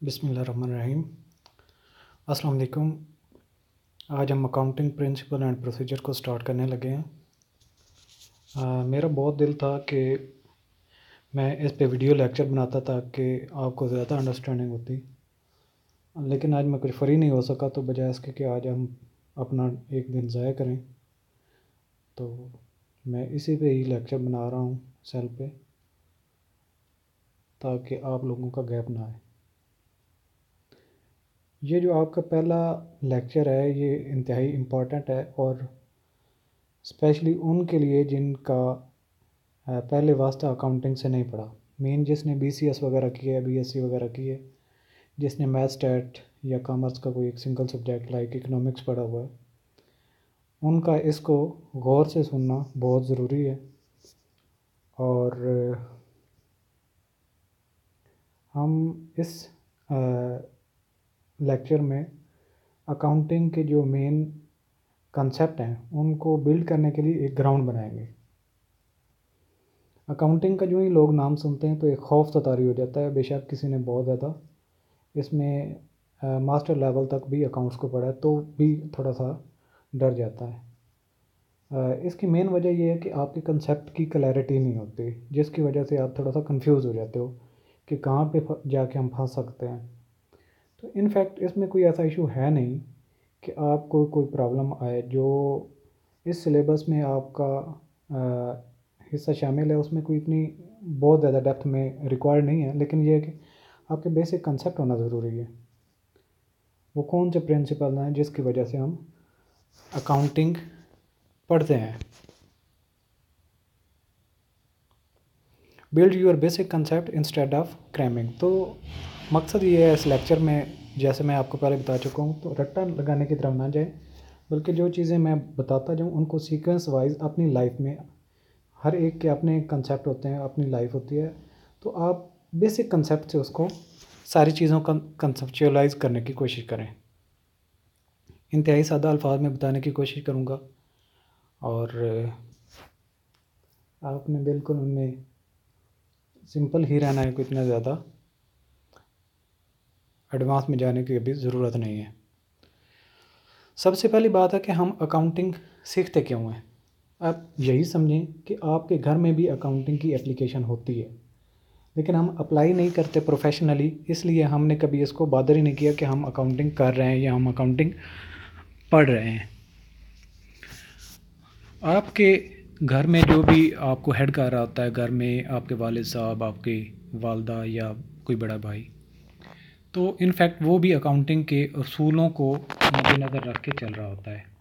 बिस्मिल्लाहिर्रहमानिर्रहीम। अस्सलाम वालेकुम। आज हम अकाउंटिंग प्रिंसिपल एंड प्रोसीजर को स्टार्ट करने लगे हैं। मेरा बहुत दिल था कि मैं इस पे वीडियो लेक्चर बनाता ताकि आपको ज़्यादा अंडरस्टैंडिंग होती, लेकिन आज मैं कुछ फ्री नहीं हो सका, तो बजाय इसके कि आज हम अपना एक दिन ज़ाया करें, तो मैं इसी पे ही लेक्चर बना रहा हूँ सेल पे, ताकि आप लोगों का गैप ना आए। ये जो आपका पहला लेक्चर है ये इंतहाई इम्पॉर्टेंट है, और स्पेशली उनके लिए जिनका पहले वास्ता अकाउंटिंग से नहीं पढ़ा। मेन जिसने बीसीएस वगैरह किया है, बीएससी वगैरह की है, जिसने मैथ स्टैट या कॉमर्स का कोई एक सिंगल सब्जेक्ट लाइक इकोनॉमिक्स पढ़ा हुआ है, उनका इसको गौर से सुनना बहुत ज़रूरी है। और हम इस लेक्चर में अकाउंटिंग के जो मेन कंसेप्ट हैं उनको बिल्ड करने के लिए एक ग्राउंड बनाएंगे। अकाउंटिंग का जो ही लोग नाम सुनते हैं तो एक खौफ ततारी हो जाता है। बेशक किसी ने बहुत ज़्यादा इसमें मास्टर लेवल तक भी अकाउंट्स को पढ़ा है तो भी थोड़ा सा डर जाता है। इसकी मेन वजह यह है कि आपके कंसेप्ट की क्लैरिटी नहीं होती, जिसकी वजह से आप थोड़ा सा कंफ्यूज हो जाते हो कि कहाँ पे जाके हम फंस सकते हैं। तो इनफैक्ट इसमें कोई ऐसा इशू है नहीं कि आपको कोई प्रॉब्लम आए। जो इस सिलेबस में आपका हिस्सा शामिल है उसमें कोई इतनी बहुत ज़्यादा डेप्थ में रिक्वायर्ड नहीं है, लेकिन यह है कि आपके बेसिक कंसेप्ट होना ज़रूरी है। वो कौन से प्रिंसिपल हैं जिसकी वजह से हम अकाउंटिंग पढ़ते हैं। Build your basic concept instead of cramming. तो मकसद ये है इस लेक्चर में, जैसे मैं आपको पहले बता चुका हूँ, तो रट्टा लगाने की तरफ ना जाए, बल्कि जो चीज़ें मैं बताता जाऊँ उनको सीक्वेंस वाइज अपनी लाइफ में, हर एक के अपने कंसेप्ट होते हैं, अपनी लाइफ होती है, तो आप बेसिक कंसेप्ट से उसको सारी चीज़ों का कंसेप्चुअलाइज करने की कोशिश करें। इंतहाई सादा अल्फाज में बताने की कोशिश करूँगा, और आपने बिल्कुल उनमें सिंपल ही रहना है, कोई इतना ज़्यादा एडवांस में जाने की अभी ज़रूरत नहीं है। सबसे पहली बात है कि हम अकाउंटिंग सीखते क्यों हैं। आप यही समझें कि आपके घर में भी अकाउंटिंग की एप्लीकेशन होती है, लेकिन हम अप्लाई नहीं करते प्रोफेशनली, इसलिए हमने कभी इसको बॉदर ही नहीं किया कि हम अकाउंटिंग कर रहे हैं या हम अकाउंटिंग पढ़ रहे हैं। आपके घर में जो भी आपको हेड कर रहा होता है, घर में आपके वालिद साहब, आपकी वालदा या कोई बड़ा भाई, तो इनफैक्ट वो भी अकाउंटिंग के असूलों को मद्देनज़र रख के चल रहा होता है।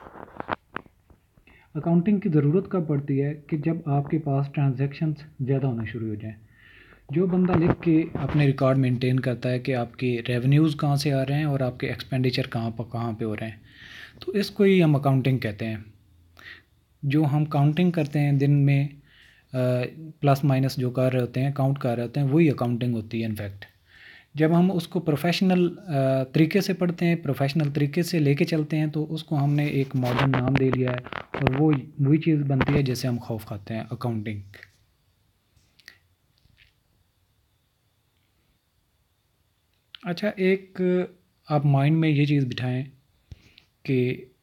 अकाउंटिंग की ज़रूरत कब पड़ती है कि जब आपके पास ट्रांजैक्शंस ज़्यादा होना शुरू हो जाएं। जो बंदा लिख के अपने रिकॉर्ड मेंटेन करता है कि आपके रेवेन्यूज़ कहाँ से आ रहे हैं और आपके एक्सपेंडिचर कहाँ पे हो रहे हैं, तो इसको ही हम अकाउंटिंग कहते हैं। जो हम काउंटिंग करते हैं दिन में, प्लस माइनस जो कर रहे होते हैं, काउंट कर रहे होते हैं, वही अकाउंटिंग होती है। इनफैक्ट जब हम उसको प्रोफेशनल तरीके से पढ़ते हैं, प्रोफेशनल तरीके से लेके चलते हैं, तो उसको हमने एक मॉडर्न नाम दे लिया है, और वो वही चीज़ बनती है जिससे हम खौफ खाते हैं, अकाउंटिंग। अच्छा, एक आप माइंड में ये चीज़ बिठाएं कि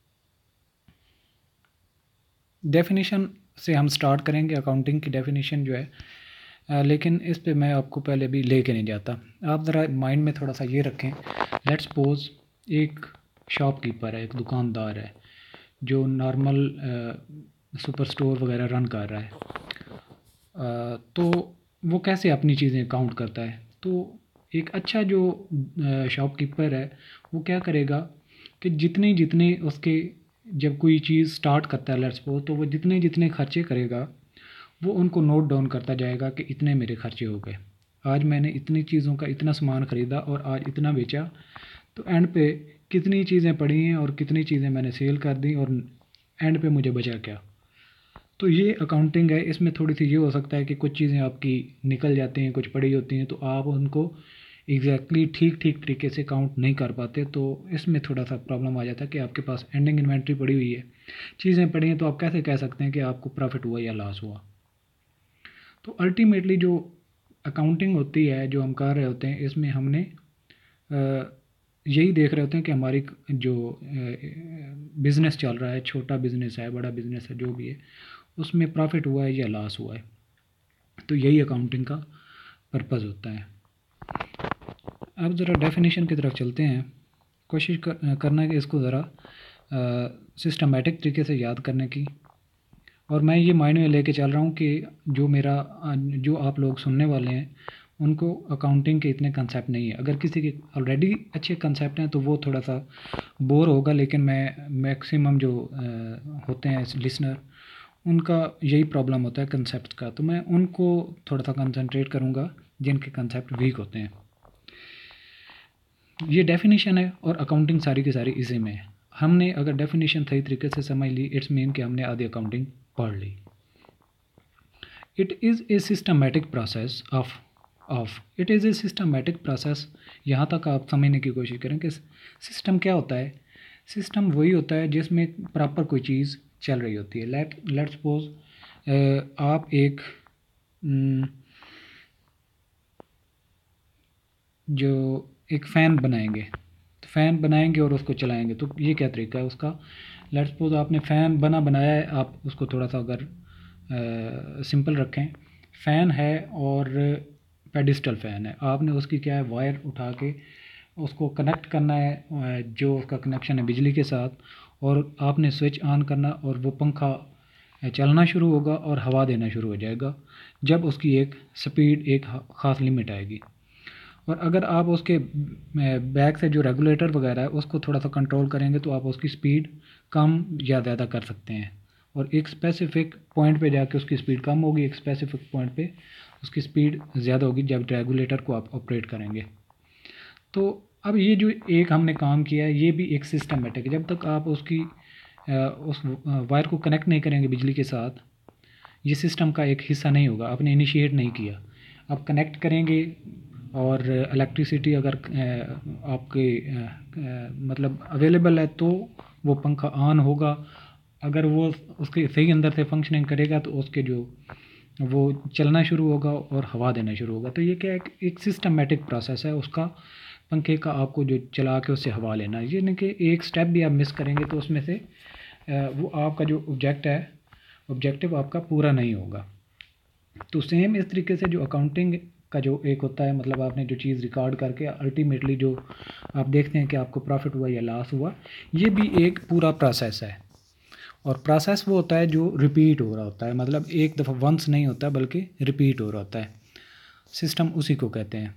डेफिनेशन से हम स्टार्ट करेंगे, अकाउंटिंग की डेफिनेशन जो है, लेकिन इस पे मैं आपको पहले भी लेके नहीं जाता। आप ज़रा माइंड में थोड़ा सा ये रखें, लेट्स सपोज एक शॉपकीपर है, एक दुकानदार है जो नॉर्मल सुपर स्टोर वगैरह रन कर रहा है। तो वो कैसे अपनी चीज़ें काउंट करता है। तो एक अच्छा जो शॉपकीपर है वो क्या करेगा कि जितने जितने उसके, जब कोई चीज़ स्टार्ट करता है लेट्स सपोज, तो वो जितने जितने खर्चे करेगा वो उनको नोट डाउन करता जाएगा कि इतने मेरे खर्चे हो गए, आज मैंने इतनी चीज़ों का इतना सामान ख़रीदा और आज इतना बेचा, तो एंड पे कितनी चीज़ें पड़ी हैं और कितनी चीज़ें मैंने सेल कर दी और एंड पे मुझे बचा क्या। तो ये अकाउंटिंग है। इसमें थोड़ी सी ये हो सकता है कि कुछ चीज़ें आपकी निकल जाती हैं, कुछ पड़ी होती हैं, तो आप उनको एग्जैक्टली ठीक ठीक तरीके से काउंट नहीं कर पाते, तो इसमें थोड़ा सा प्रॉब्लम आ जाता है कि आपके पास एंडिंग इन्वेंट्री पड़ी हुई है, चीज़ें पड़ी हैं, तो आप कैसे कह सकते हैं कि आपको प्रॉफिट हुआ या लॉस हुआ। तो अल्टीमेटली जो अकाउंटिंग होती है जो हम कर रहे होते हैं, इसमें हमने यही देख रहे होते हैं कि हमारी जो बिज़नेस चल रहा है, छोटा बिज़नेस है, बड़ा बिज़नेस है, जो भी है, उसमें प्रॉफिट हुआ है या लॉस हुआ है। तो यही अकाउंटिंग का पर्पज़ होता है। अब ज़रा डेफिनेशन की तरफ चलते हैं। कोशिश करना है कि इसको ज़रा सिस्टमेटिक तरीके से याद करने की। और मैं ये माइंड में लेके चल रहा हूँ कि जो आप लोग सुनने वाले हैं उनको अकाउंटिंग के इतने कंसेप्ट नहीं है। अगर किसी के ऑलरेडी अच्छे कंसेप्ट हैं तो वो थोड़ा सा बोर होगा, लेकिन मैं मैक्सिमम जो होते हैं लिसनर, उनका यही प्रॉब्लम होता है कंसेप्ट का, तो मैं उनको थोड़ा सा कंसंट्रेट करूँगा जिनके कंसेप्ट वीक होते हैं। ये डेफिनेशन है और अकाउंटिंग सारी की सारी इसी में है। हमने अगर डेफिनेशन सही तरीके से समझ ली, इट्स मीन कि हमने आधी अकाउंटिंग पढ़ ली। It is a systematic process it is a systematic process. यहाँ तक आप समझने की कोशिश करें कि सिस्टम क्या होता है। सिस्टम वही होता है जिसमें प्रॉपर कोई चीज़ चल रही होती है। लेट्स सपोज आप एक जो एक फ़ैन बनाएंगे, तो फ़ैन बनाएंगे और उसको चलाएंगे, तो ये क्या तरीका है उसका। लेट्स सपोज आपने फ़ैन बनाया है, आप उसको थोड़ा सा अगर सिंपल रखें, फ़ैन है और पेडिस्टल फ़ैन है, आपने उसकी क्या है वायर उठा के उसको कनेक्ट करना है, जो उसका कनेक्शन है बिजली के साथ, और आपने स्विच ऑन करना और वो पंखा चलना शुरू होगा और हवा देना शुरू हो जाएगा जब उसकी एक स्पीड एक ख़ास लिमिट आएगी। और अगर आप उसके बैक से जो रेगुलेटर वगैरह है उसको थोड़ा सा कंट्रोल करेंगे तो आप उसकी स्पीड कम या ज़्यादा कर सकते हैं, और एक स्पेसिफिक पॉइंट पे जाके उसकी स्पीड कम होगी, एक स्पेसिफिक पॉइंट पे उसकी स्पीड ज़्यादा होगी जब रेगुलेटर को आप ऑपरेट करेंगे। तो अब ये जो एक हमने काम किया है ये भी एक सिस्टमेटिक है। जब तक आप उस वायर को कनेक्ट नहीं करेंगे बिजली के साथ, ये सिस्टम का एक हिस्सा नहीं होगा, आपने इनिशिएट नहीं किया। आप कनेक्ट करेंगे और इलेक्ट्रिसिटी अगर आपके मतलब अवेलेबल है तो वो पंखा ऑन होगा। अगर वो उसके सही अंदर से फंक्शनिंग करेगा तो उसके जो वो चलना शुरू होगा और हवा देना शुरू होगा। तो ये क्या है, एक सिस्टमेटिक प्रोसेस है उसका, पंखे का आपको जो चला के उससे हवा लेना। ये नहीं कि एक स्टेप भी आप मिस करेंगे तो उसमें से वो आपका जो ऑब्जेक्टिव आपका पूरा नहीं होगा। तो सेम इस तरीके से जो अकाउंटिंग का जो एक होता है, मतलब आपने जो चीज़ रिकॉर्ड करके अल्टीमेटली जो आप देखते हैं कि आपको प्रॉफिट हुआ या लॉस हुआ, ये भी एक पूरा प्रोसेस है। और प्रोसेस वो होता है जो रिपीट हो रहा होता है, मतलब एक दफ़ा वंस नहीं होता बल्कि रिपीट हो रहा होता है। सिस्टम उसी को कहते हैं।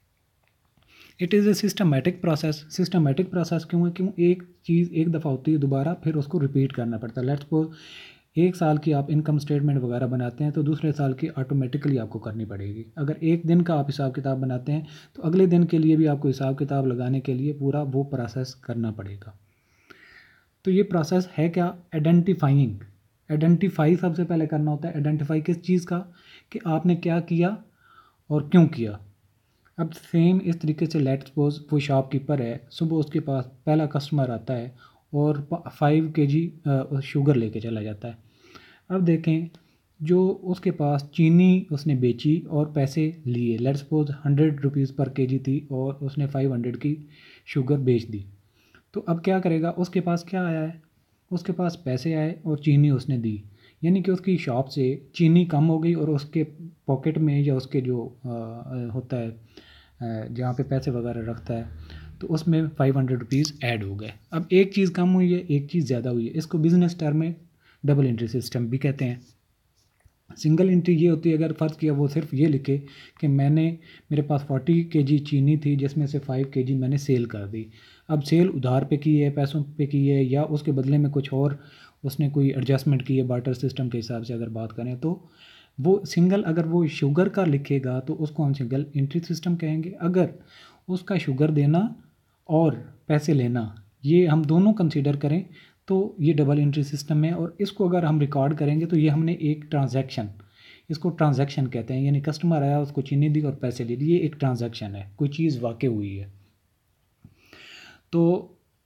It is a systematic process. Systematic process क्यों है, क्यों एक चीज़ एक दफ़ा होती है, दोबारा फिर उसको रिपीट करना पड़ता है। लेट्स सपोज 1 साल की आप इनकम स्टेटमेंट वगैरह बनाते हैं तो दूसरे साल की ऑटोमेटिकली आपको करनी पड़ेगी। अगर एक दिन का आप हिसाब किताब बनाते हैं तो अगले दिन के लिए भी आपको हिसाब किताब लगाने के लिए पूरा वो प्रोसेस करना पड़ेगा। तो ये प्रोसेस है क्या, आइडेंटिफाइंग। आइडेंटिफाई सबसे पहले करना होता है। आइडेंटिफाई किस चीज़ का, कि आपने क्या किया और क्यों किया। अब सेम इस तरीके से लेट्स सपोज वो शॉपकीपर है, सुबह उसके पास पहला कस्टमर आता है और 5 kg शुगर लेके चला जाता है। अब देखें, जो उसके पास चीनी उसने बेची और पैसे लिए, let's suppose 100 rupees per KG थी और उसने 500 की शुगर बेच दी। तो अब क्या करेगा, उसके पास क्या आया है, उसके पास पैसे आए और चीनी उसने दी, यानी कि उसकी शॉप से चीनी कम हो गई और उसके पॉकेट में या उसके जो होता है जहाँ पे पैसे वगैरह रखता है, तो उसमें 500 रुपीज़ ऐड हो गए। अब एक चीज़ कम हुई है, एक चीज़ ज़्यादा हुई है। इसको बिजनेस टर्म में डबल एंट्री सिस्टम भी कहते हैं। सिंगल एंट्री ये होती है, अगर फ़र्ज़ किया वो सिर्फ ये लिखे कि मेरे पास 40 kg चीनी थी जिसमें से 5 kg मैंने सेल कर दी। अब सेल उधार पे की है, पैसों पे की है, या उसके बदले में कुछ और उसने कोई एडजस्टमेंट की है बार्टर सिस्टम के हिसाब से अगर बात करें, तो वो सिंगल, अगर वो शुगर का लिखेगा तो उसको हम सिंगल एंट्री सिस्टम कहेंगे। अगर उसका शुगर देना और पैसे लेना ये हम दोनों कंसीडर करें तो ये डबल एंट्री सिस्टम है। और इसको अगर हम रिकॉर्ड करेंगे तो ये हमने एक ट्रांजैक्शन, इसको ट्रांजैक्शन कहते हैं, यानी कस्टमर आया उसको चीनी दी और पैसे ले लिए, एक ट्रांजैक्शन है, कोई चीज़ वाक़ई हुई है। तो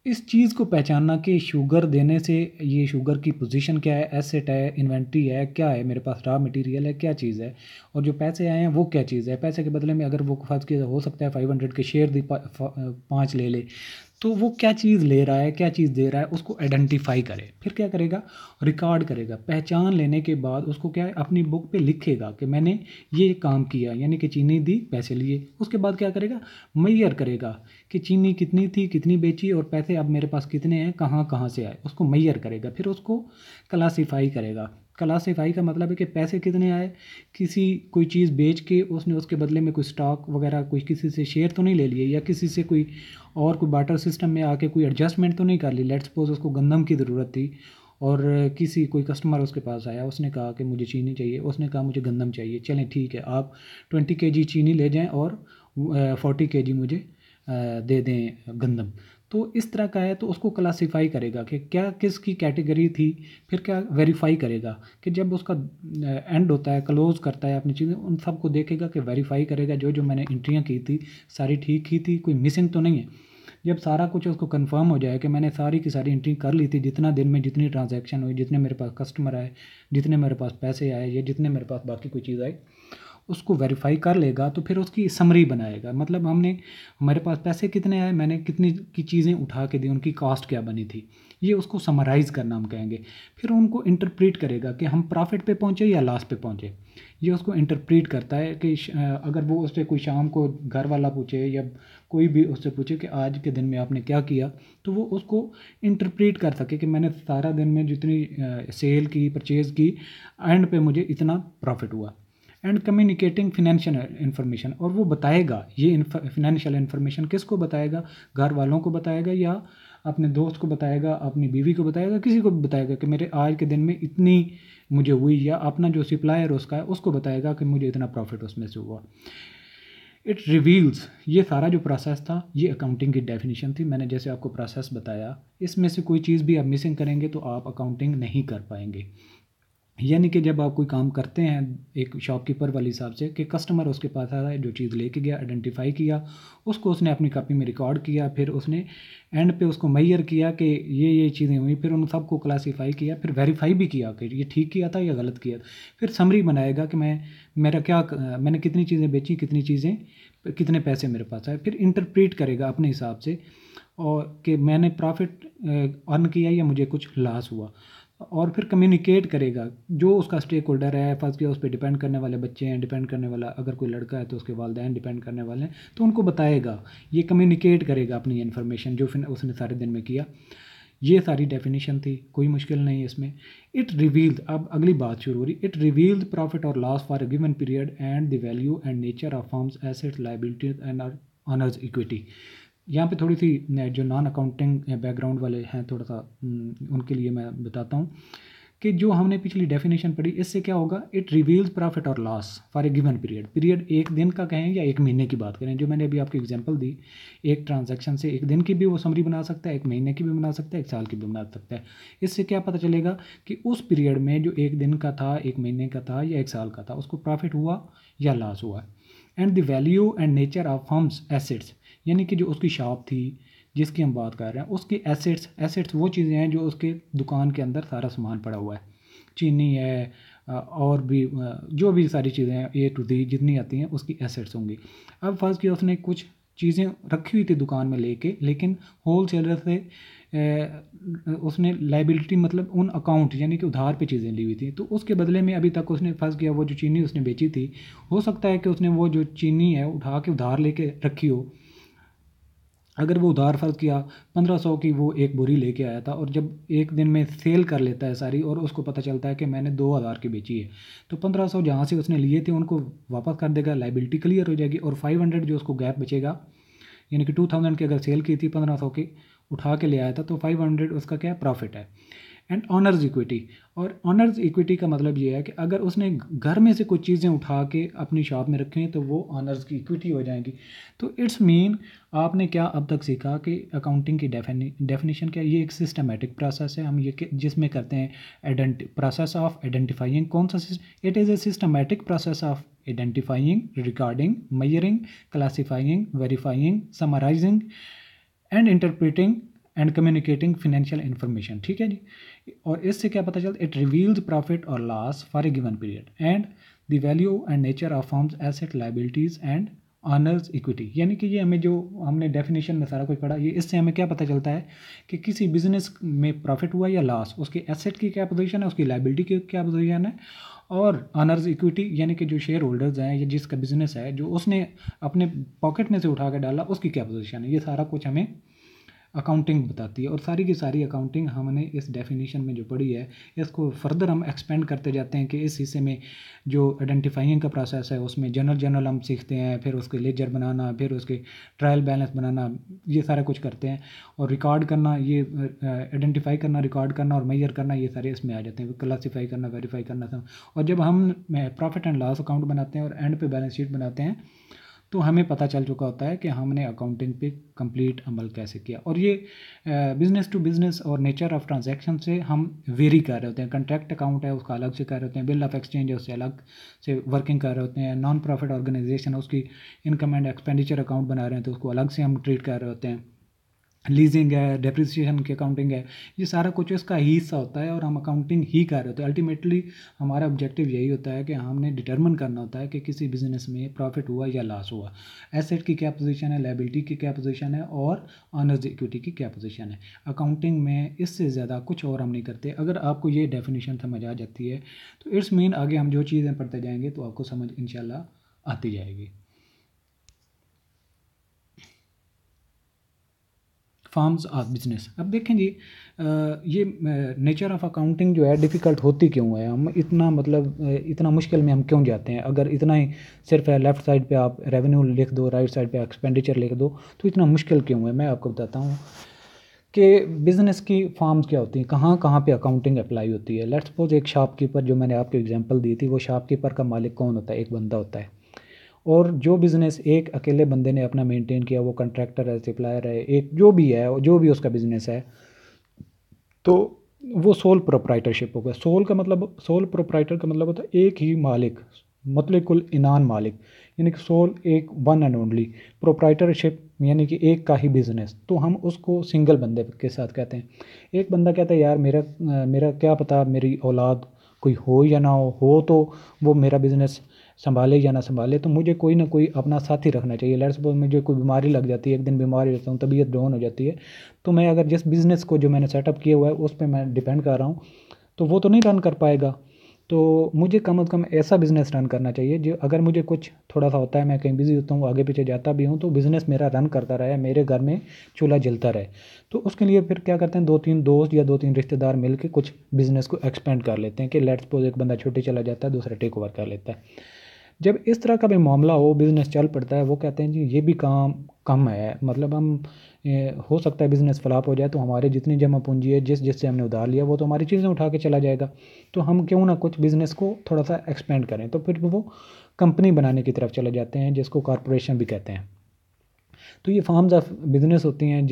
इस चीज़ को पहचानना कि शुगर देने से ये शुगर की पोजीशन क्या है, एसेट है, इन्वेंट्री है, क्या है मेरे पास, रॉ मटेरियल है, क्या चीज़ है, और जो पैसे आए हैं वो क्या चीज़ है। पैसे के बदले में अगर वो फर्ज के हो सकता है 500 के शेयर दी 5 ले ले, तो वो क्या चीज़ ले रहा है, क्या चीज़ दे रहा है, उसको आइडेंटिफाई करे। फिर क्या करेगा, रिकॉर्ड करेगा। पहचान लेने के बाद उसको क्या है, अपनी बुक पे लिखेगा कि मैंने ये काम किया, यानी कि चीनी दी, पैसे लिए। उसके बाद क्या करेगा, मेजर करेगा कि चीनी कितनी थी, कितनी बेची, और पैसे अब मेरे पास कितने हैं, कहाँ कहाँ से आए, उसको मेजर करेगा। फिर उसको क्लासीफाई करेगा। क्लासीफाई का मतलब है कि पैसे कितने आए, किसी कोई चीज़ बेच के उसने उसके बदले में कोई स्टॉक वगैरह कोई किसी से शेयर तो नहीं ले लिए, या किसी से कोई और कोई बाटर सिस्टम में आके कोई एडजस्टमेंट तो नहीं कर ली। लेट्स सपोज उसको गंदम की ज़रूरत थी और किसी कोई कस्टमर उसके पास आया, उसने कहा कि मुझे चीनी चाहिए, उसने कहा मुझे गंदम चाहिए, चलें ठीक है आप 20 kg चीनी ले जाएं और 40 kg मुझे दे दें गंदम। तो इस तरह का है, तो उसको क्लासीफाई करेगा कि क्या किसकी कैटेगरी थी। फिर क्या वेरीफाई करेगा कि जब उसका एंड होता है, क्लोज करता है अपनी चीज़ें, उन सबको देखेगा कि वेरीफाई करेगा जो जो मैंने एंट्रियाँ की थी सारी ठीक ही थी, कोई मिसिंग तो नहीं है। जब सारा कुछ उसको कंफर्म हो जाए कि मैंने सारी की सारी एंट्री कर ली थी, जितना दिन में जितनी ट्रांजैक्शन हुई, जितने मेरे पास कस्टमर आए, जितने मेरे पास पैसे आए, या जितने मेरे पास बाकी कोई चीज़ आई, उसको वेरीफाई कर लेगा। तो फिर उसकी समरी बनाएगा, मतलब हमारे पास पैसे कितने आए, मैंने कितनी की चीज़ें उठा के दी, उनकी कॉस्ट क्या बनी थी, ये उसको समराइज़ करना हम कहेंगे। फिर उनको इंटरप्रेट करेगा कि हम प्रॉफिट पे पहुँचे या लॉस पे पहुँचे। ये उसको इंटरप्रेट करता है कि अगर वो उससे कोई शाम को घर वाला पूछे या कोई भी उससे पूछे कि आज के दिन में आपने क्या किया, तो वो उसको इंटरप्रेट कर सके कि मैंने सारा दिन में जितनी सेल की, परचेज़ की, एंड पे मुझे इतना प्रॉफिट हुआ। एंड कम्युनिकेटिंग फिनेंशियल इन्फॉर्मेशन, और वो बताएगा ये फिनेंशियल इन्फॉर्मेशन किसको बताएगा, घर वालों को बताएगा, या अपने दोस्त को बताएगा, अपनी बीवी को बताएगा, किसी को भी बताएगा कि मेरे आज के दिन में इतनी मुझे हुई, या अपना जो सप्लायर उसका है उसको बताएगा कि मुझे इतना प्रॉफिट उसमें से हुआ। इट रिवील्स, ये सारा जो प्रोसेस था ये अकाउंटिंग की डेफिनेशन थी। मैंने जैसे आपको प्रोसेस बताया, इसमें से कोई चीज़ भी आप मिसिंग करेंगे तो आप अकाउंटिंग नहीं कर पाएंगे। यानी कि जब आप कोई काम करते हैं एक शॉपकीपर वाले हिसाब से कि कस्टमर उसके पास आया है, जो चीज़ लेके गया, आइडेंटिफाई किया, उसको उसने अपनी कॉपी में रिकॉर्ड किया, फिर उसने एंड पे उसको मेजर किया कि ये चीज़ें हुई, फिर उन सबको क्लासीफाई किया, फिर वेरीफाई भी किया कि ये ठीक किया था या गलत किया था। फिर समरी बनाएगा कि मैंने कितनी चीज़ें बेची, कितनी चीज़ें, कितने पैसे मेरे पास आए। फिर इंटरप्रेट करेगा अपने हिसाब से, और कि मैंने प्रॉफिट अर्न किया या मुझे कुछ लॉस हुआ। और फिर कम्युनिकेट करेगा जो उसका स्टेक होल्डर है, फर्स्ट किया उस पर डिपेंड करने वाले बच्चे हैं, डिपेंड करने वाला अगर कोई लड़का है तो उसके वालिदैन डिपेंड करने वाले हैं, तो उनको बताएगा, ये कम्युनिकेट करेगा अपनी इन्फॉर्मेशन जो फिर उसने सारे दिन में किया। ये सारी डेफिनेशन थी, कोई मुश्किल नहीं है इसमें। इट रिवील्ड, अब अगली बात शुरू हो रही, इट रिवील्ड प्रॉफिट और loss for a given period and the value and nature of firm's assets liabilities and owner's equity. यहाँ पे थोड़ी सी जो नॉन अकाउंटिंग बैकग्राउंड वाले हैं, थोड़ा सा उनके लिए मैं बताता हूँ कि जो हमने पिछली डेफिनेशन पढ़ी, इससे क्या होगा, इट रिवील्स प्रॉफिट और loss for a given period. Period एक दिन का कहें या एक महीने की बात करें, जो मैंने अभी आपको एग्जांपल दी, एक ट्रांजैक्शन से एक दिन की भी वो समरी बना सकता है, एक महीने की भी बना सकता है, एक साल की भी बना सकता है। इससे क्या पता चलेगा कि उस पीरियड में जो एक दिन का था, एक महीने का था या एक साल का था, उसको प्रॉफिट हुआ या लॉस हुआ। And the value and nature of firm's assets, यानी कि जो उसकी शॉप थी जिसकी हम बात कर रहे हैं, उसकी एसेट्स वो चीज़ें हैं जो उसके दुकान के अंदर सारा सामान पड़ा हुआ है, चीनी है, और भी जो भी सारी चीज़ें हैं ए टू दी जितनी आती हैं उसकी एसेट्स होंगी। अब फर्स्ट की उसने कुछ चीज़ें रखी हुई थी दुकान में लेके, लेकिन होल सेलर से उसने लाइबिलिटी मतलब उन अकाउंट यानी कि उधार पे चीज़ें ली हुई थी, तो उसके बदले में अभी तक उसने फर्स्ट किया वो जो चीनी उसने बेची थी, हो सकता है कि उसने वो जो चीनी है उठा के उधार लेके रखी हो। अगर वो उधार फर्ज किया 1500 की वो एक बोरी लेके आया था, और जब एक दिन में सेल कर लेता है सारी और उसको पता चलता है कि मैंने 2000 की बेची है, तो 1500 जहाँ से उसने लिए थे उनको वापस कर देगा, लाइबिलिटी क्लियर हो जाएगी, और 500 जो उसको गैप बचेगा, यानी कि 2000 की अगर सेल की थी 1500 की उठा के ले आया था, तो 500 उसका क्या प्रॉफिट है। एंड ऑनर्स इक्विटी, और ऑनर्स इक्विटी का मतलब ये है कि अगर उसने घर में से कुछ चीज़ें उठा के अपनी शॉप में रखी हैं तो वो ऑनर्स की इक्विटी हो जाएंगी। तो इट्स मीन आपने क्या अब तक सीखा कि अकाउंटिंग की डेफिनेशन क्या है, ये एक सिस्टमेटिक प्रोसेस है, हम ये जिसमें करते हैं प्रोसेस ऑफ आइडेंटिफाइंग, कौन सा it is a systematic process of identifying, recording, measuring, classifying, verifying, summarising and interpreting and communicating financial information, ठीक है जी। और इससे क्या पता चलता है, इट रिवील्स प्रॉफिट और loss for a given period and the value and nature of firm's asset liabilities and owner's equity. यानी कि ये हमें जो हमने डेफिनेशन में सारा कुछ पढ़ा, ये इससे हमें क्या पता चलता है कि किसी बिजनेस में प्रॉफिट हुआ या लॉस, उसकी एसेट की क्या पोजीशन है, उसकी लाइबिलिटी की क्या पोजीशन है, और ऑनर्स इक्विटी यानी कि जो शेयर होल्डर्स हैं या जिसका बिजनेस है, जो उसने अपने पॉकेट में से उठा के डाला, उसकी क्या पोजीशन है। ये सारा कुछ हमें अकाउंटिंग बताती है। और सारी की सारी अकाउंटिंग हमने इस डेफिनेशन में जो पढ़ी है, इसको फर्दर हम एक्सपेंड करते जाते हैं कि इस हिस्से में जो आइडेंटिफाइंग का प्रोसेस है, उसमें जनरल हम सीखते हैं, फिर उसके लेजर बनाना, फिर उसके ट्रायल बैलेंस बनाना, ये सारा कुछ करते हैं। और रिकॉर्ड करना, ये आइडेंटिफाई करना, रिकॉर्ड करना और मेजर करना, ये सारे इसमें आ जाते हैं। क्लासीफाई करना, वेरीफाई करना सब। और जब हम प्रॉफिट एंड लॉस अकाउंट बनाते हैं और एंड पे बैलेंस शीट बनाते हैं, तो हमें पता चल चुका होता है कि हमने अकाउंटिंग पे कंप्लीट अमल कैसे किया। और ये बिज़नेस टू बिज़नेस और नेचर ऑफ ट्रांजैक्शन से हम वेरी कर रहे होते हैं। कंट्रैक्ट अकाउंट है, उसका अलग से कर रहे होते हैं। बिल ऑफ एक्सचेंज है, उससे अलग से वर्किंग कर रहे होते हैं। नॉन प्रॉफिट ऑर्गेनाइजेशन है, उसकी इनकम एंड एक्सपेंडिचर अकाउंट बना रहे हैं, तो उसको अलग से हम ट्रीट कर रहे होते हैं। लीजिंग है, डेप्रिसिएशन की अकाउंटिंग है, ये सारा कुछ इसका ही हिस्सा होता है और हम अकाउंटिंग ही कर रहे होते हैं। अल्टीमेटली हमारा ऑब्जेक्टिव यही होता है कि हमने डिटरमिन करना होता है कि किसी बिजनेस में प्रॉफिट हुआ या लॉस हुआ, एसेट की क्या पोजीशन है, लायबिलिटी की क्या पोजीशन है, और ऑनर्स इक्विटी की क्या पोजीशन है। अकाउंटिंग में इससे ज़्यादा कुछ और हम नहीं करते। अगर आपको ये डेफिनेशन समझ आ जाती है तो इट्स मीन आगे हम जो चीज़ें पढ़ते जाएंगे तो आपको समझ इंशाल्लाह आती जाएगी। Forms of business. अब देखें जी, ये नेचर ऑफ अकाउंटिंग जो है डिफ़िकल्ट होती क्यों है, हम इतना मतलब इतना मुश्किल में हम क्यों जाते हैं। अगर इतना ही सिर्फ लेफ़्ट साइड पे आप रेवेन्यू लिख दो, राइट साइड पे एक्सपेंडिचर लिख दो, तो इतना मुश्किल क्यों है। मैं आपको बताता हूँ कि बिज़नेस की फॉर्म्स क्या होती हैं, कहाँ कहाँ पे अकाउंटिंग अप्लाई होती है। लेट्स सपोज एक शॉपकीपर, जो मैंने आपको एग्जांपल दी थी, वो शॉपकीपर का मालिक कौन होता है, एक बंदा होता है। और जो बिज़नेस एक अकेले बंदे ने अपना मेंटेन किया, वो कंट्रैक्टर है, सप्लायर है, एक जो भी है, जो भी उसका बिज़नेस है, तो वो सोल प्रोप्राइटरशिप हो गया। सोल प्रोप्राइटर का मतलब होता है एक ही मालिक, मतलब कुल इनान मालिक, यानी कि सोल एक वन एंड ओनली, प्रोप्राइटरशिप यानी कि एक का ही बिज़नेस, तो हम उसको सिंगल बंदे के साथ कहते हैं। एक बंदा कहता है यार मेरा क्या पता मेरी औलाद कोई हो या ना हो तो वो मेरा बिज़नेस संभाले या ना संभाले, तो मुझे कोई ना कोई अपना साथी रखना चाहिए। लेट्स सपोज मुझे कोई बीमारी लग जाती है, एक दिन बीमार रहता हूँ, तबीयत डाउन हो जाती है, तो मैं अगर जिस बिज़नेस को जो मैंने सेटअप किया हुआ है उस पे मैं डिपेंड कर रहा हूँ, तो वो तो नहीं रन कर पाएगा। तो मुझे कम से कम ऐसा बिज़नेस रन करना चाहिए जो अगर मुझे कुछ थोड़ा सा होता है, मैं कहीं बिज़ी होता हूँ, आगे पीछे जाता भी हूँ, तो बिज़नेस मेरा रन करता रहे, मेरे घर में चूल्हा जलता रहे। तो उसके लिए फिर क्या करते हैं, 2-3 दोस्त या 2-3 रिश्तेदार मिल के कुछ बिज़नेस को एक्सपेंड कर लेते हैं कि लेट्स सपोज एक बंदा छुट्टी चला जाता है, दूसरा टेक ओवर कर लेता है। जब इस तरह का भी मामला हो, बिज़नेस चल पड़ता है, वो कहते हैं जी ये भी काम कम है, मतलब हम हो सकता है बिज़नेस फ्लॉप हो जाए तो हमारे जितनी जमा पूंजी है, जिससे हमने उधार लिया, वो तो हमारी चीज़ें उठा के चला जाएगा, तो हम क्यों ना कुछ बिज़नेस को थोड़ा सा एक्सपेंड करें। तो फिर वो कंपनी बनाने की तरफ चले जाते हैं, जिसको कॉरपोरेशन भी कहते हैं। तो ये फॉर्म्स ऑफ बिज़नेस होती हैं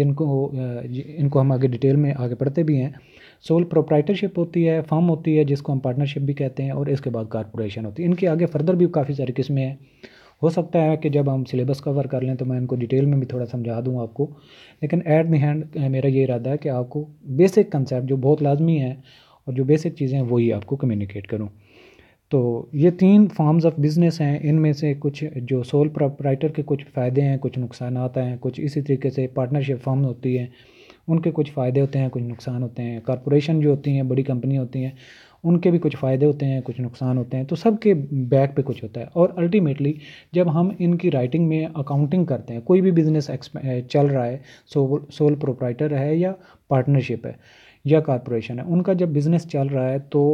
इनको हम आगे डिटेल में आगे पढ़ते भी हैं। सोल प्रोप्राइटरशिप होती है, फर्म होती है जिसको हम पार्टनरशिप भी कहते हैं, और इसके बाद कॉरपोरेशन होती है। इनके आगे फर्दर भी काफ़ी सारी किस्में हैं। हो सकता है कि जब हम सिलेबस कवर कर लें तो मैं इनको डिटेल में भी थोड़ा समझा दूँ आपको, लेकिन एट द हैंड मेरा ये इरादा है कि आपको बेसिक कंसेप्ट जो बहुत लाजमी है और जो बेसिक चीज़ें हैं वही आपको कम्युनिकेट करूँ। तो ये 3 फॉर्म्स ऑफ बिज़नेस हैं, इनमें से कुछ जो सोल प्रोप्राइटर के कुछ फ़ायदे हैं, कुछ नुकसानात हैं, कुछ इसी तरीके से पार्टनरशिप फॉर्म होती है, उनके कुछ फ़ायदे होते हैं, कुछ नुकसान होते हैं। कॉरपोरेशन जो होती हैं, बड़ी कंपनी होती हैं, उनके भी कुछ फ़ायदे होते हैं, कुछ नुकसान होते हैं, तो सबके बैक पे कुछ होता है। और अल्टीमेटली जब हम इनकी राइटिंग में अकाउंटिंग करते हैं, कोई भी बिज़नेस चल रहा है, सोल प्रोप्राइटर है या पार्टनरशिप है या कॉरपोरेशन है, उनका जब बिज़नेस चल रहा है तो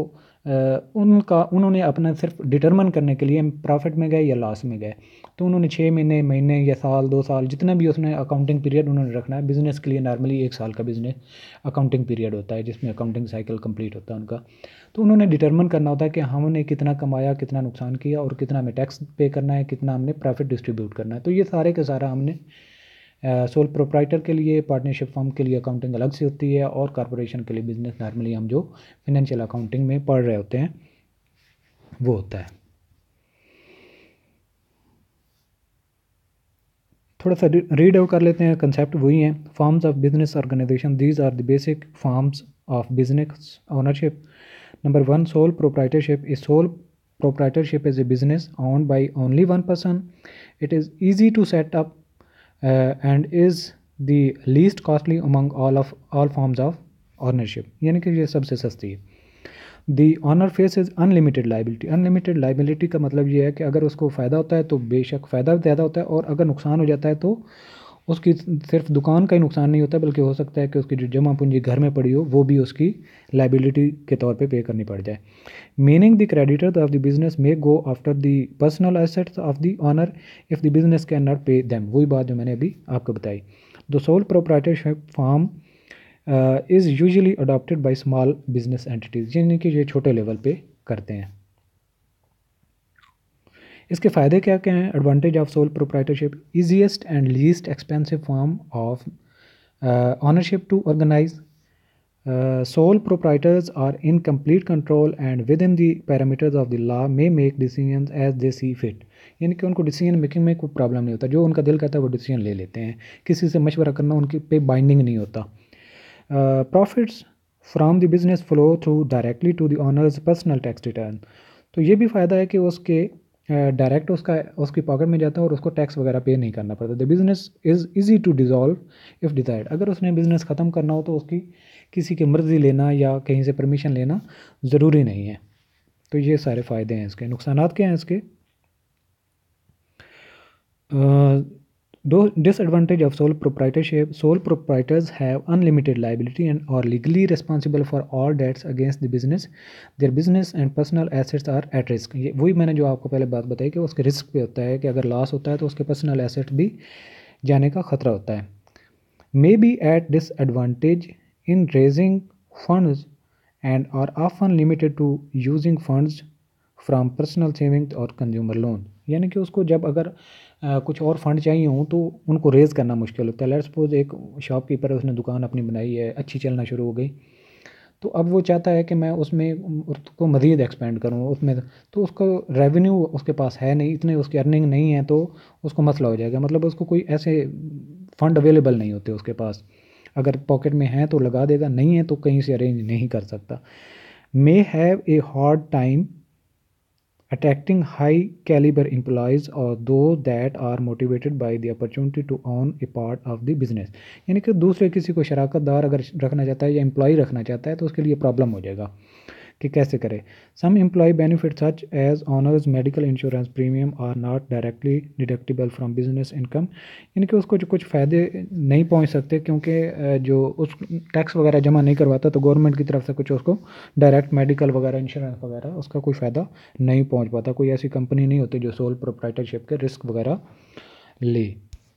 उन्होंने अपना सिर्फ डिटरमिन करने के लिए प्रॉफिट में गए या लॉस में गए, तो उन्होंने 6 महीने, महीने या साल, 2 साल, जितना भी उसने अकाउंटिंग पीरियड उन्होंने रखना है। बिज़नेस के लिए नॉर्मली 1 साल का बिज़नेस अकाउंटिंग पीरियड होता है, जिसमें अकाउंटिंग साइकिल कंप्लीट होता है उनका। तो उन्होंने डिटरमिन करना होता है कि हमने कितना कमाया, कितना नुकसान किया, और कितना हमें टैक्स पे करना है, कितना हमने प्रॉफिट डिस्ट्रीब्यूट करना है। तो ये सारे का सारा हमने सोल प्रोप्राइटर के लिए, पार्टनरशिप फर्म के लिए अकाउंटिंग अलग से होती है, और कॉरपोरेशन के लिए बिज़नेस नॉर्मली हम जो फाइनेंशियल अकाउंटिंग में पढ़ रहे होते हैं वो होता है। थोड़ा सा रीड आउट कर लेते हैं, कंसेप्ट वही हैं। Forms of business organisation, these are the basic forms of business ownership. Number 1, sole proprietorship. Is sole proprietorship is a business owned by only one person. It is easy to set up and is the least costly among all forms of ownership, यानी कि ये सबसे सस्ती है। The owner faces unlimited liability. Unlimited liability का मतलब ये है कि अगर उसको फ़ायदा होता है तो बेशक फ़ायदा ज़्यादा होता है, और अगर नुकसान हो जाता है तो उसकी सिर्फ दुकान का ही नुकसान नहीं होता, बल्कि हो सकता है कि उसकी जो जमा पूंजी घर में पड़ी हो वो भी उसकी लाइबिलिटी के तौर पे करनी पड़ जाए। Meaning the creditors of the business may go after the personal assets of the owner if the business can not pay them. वही बात जो मैंने अभी आपको बताई। The sole proprietorship form is usually adopted by small business entities, यानी कि ये छोटे लेवल पे करते हैं। इसके फ़ायदे क्या क्या हैं? Advantage of sole proprietorship, easiest and least expensive form of ownership to organise. Sole proprietors are in complete control and within the parameters of the law may make decisions as they see fit, यानी कि उनको decision making में कोई problem नहीं होता, जो उनका दिल कहता है वो डिसीजन ले लेते हैं, किसी से मशवरा करना उनके पे बाइंडिंग नहीं होता। Profits from the business flow through directly to the owner's personal tax return. तो ये भी फ़ायदा है कि उसके डायरेक्ट उसकी पॉकेट में जाता है और उसको टैक्स वगैरह पे नहीं करना पड़ता। The business is easy to dissolve if desired. अगर उसने बिज़नेस ख़त्म करना हो तो उसकी किसी की मर्ज़ी लेना या कहीं से परमिशन लेना ज़रूरी नहीं है। तो ये सारे फ़ायदे हैं इसके। नुकसानात क्या हैं इसके? Disadvantage of sole proprietorship, sole proprietors have unlimited liability and are legally responsible for all debts against the business. Their business and personal assets are at risk. ये वही मैंने जो आपको पहले बात बताई कि उसके रिस्क पे होता है कि अगर लॉस होता है तो उसके पर्सनल एसेट भी जाने का खतरा होता है। May be at disadvantage in raising funds and are often limited to using funds from personal savings और कंज्यूमर लोन, यानी कि उसको जब अगर कुछ और फंड चाहिए हों तो उनको रेज़ करना मुश्किल होता है। लेट्स सपोज एक शॉपकीपर है, उसने दुकान अपनी बनाई है, अच्छी चलना शुरू हो गई, तो अब वो चाहता है कि मैं उसमें उसको मज़ीद एक्सपेंड करूँ उसमें, तो उसको रेवेन्यू उसके पास है नहीं, इतने उसकी अर्निंग नहीं है, तो उसको मसला हो जाएगा। मतलब उसको कोई ऐसे फ़ंड अवेलेबल नहीं होते उसके पास, अगर पॉकेट में है तो लगा देगा, नहीं है तो कहीं से अरेंज नहीं कर सकता। May have a hard time attracting high caliber employees or those that are motivated by the opportunity to own a part of the business, यानी कि दूसरे किसी को शराकतदार अगर रखना चाहता है या एम्प्लॉय रखना चाहता है तो उसके लिए प्रॉब्लम हो जाएगा कि कैसे करें। Some employ benefit such as owner's medical insurance premium are not directly deductible from business income, यानी कि उसको जो कुछ फ़ायदे नहीं पहुंच सकते क्योंकि जो उस टैक्स वगैरह जमा नहीं करवाता तो गवर्नमेंट की तरफ से कुछ उसको डायरेक्ट मेडिकल वगैरह इंश्योरेंस वगैरह उसका कोई फ़ायदा नहीं पहुंच पाता। कोई ऐसी कंपनी नहीं होती जो सोल प्रोप्राइटरशिप के रिस्क वगैरह ले।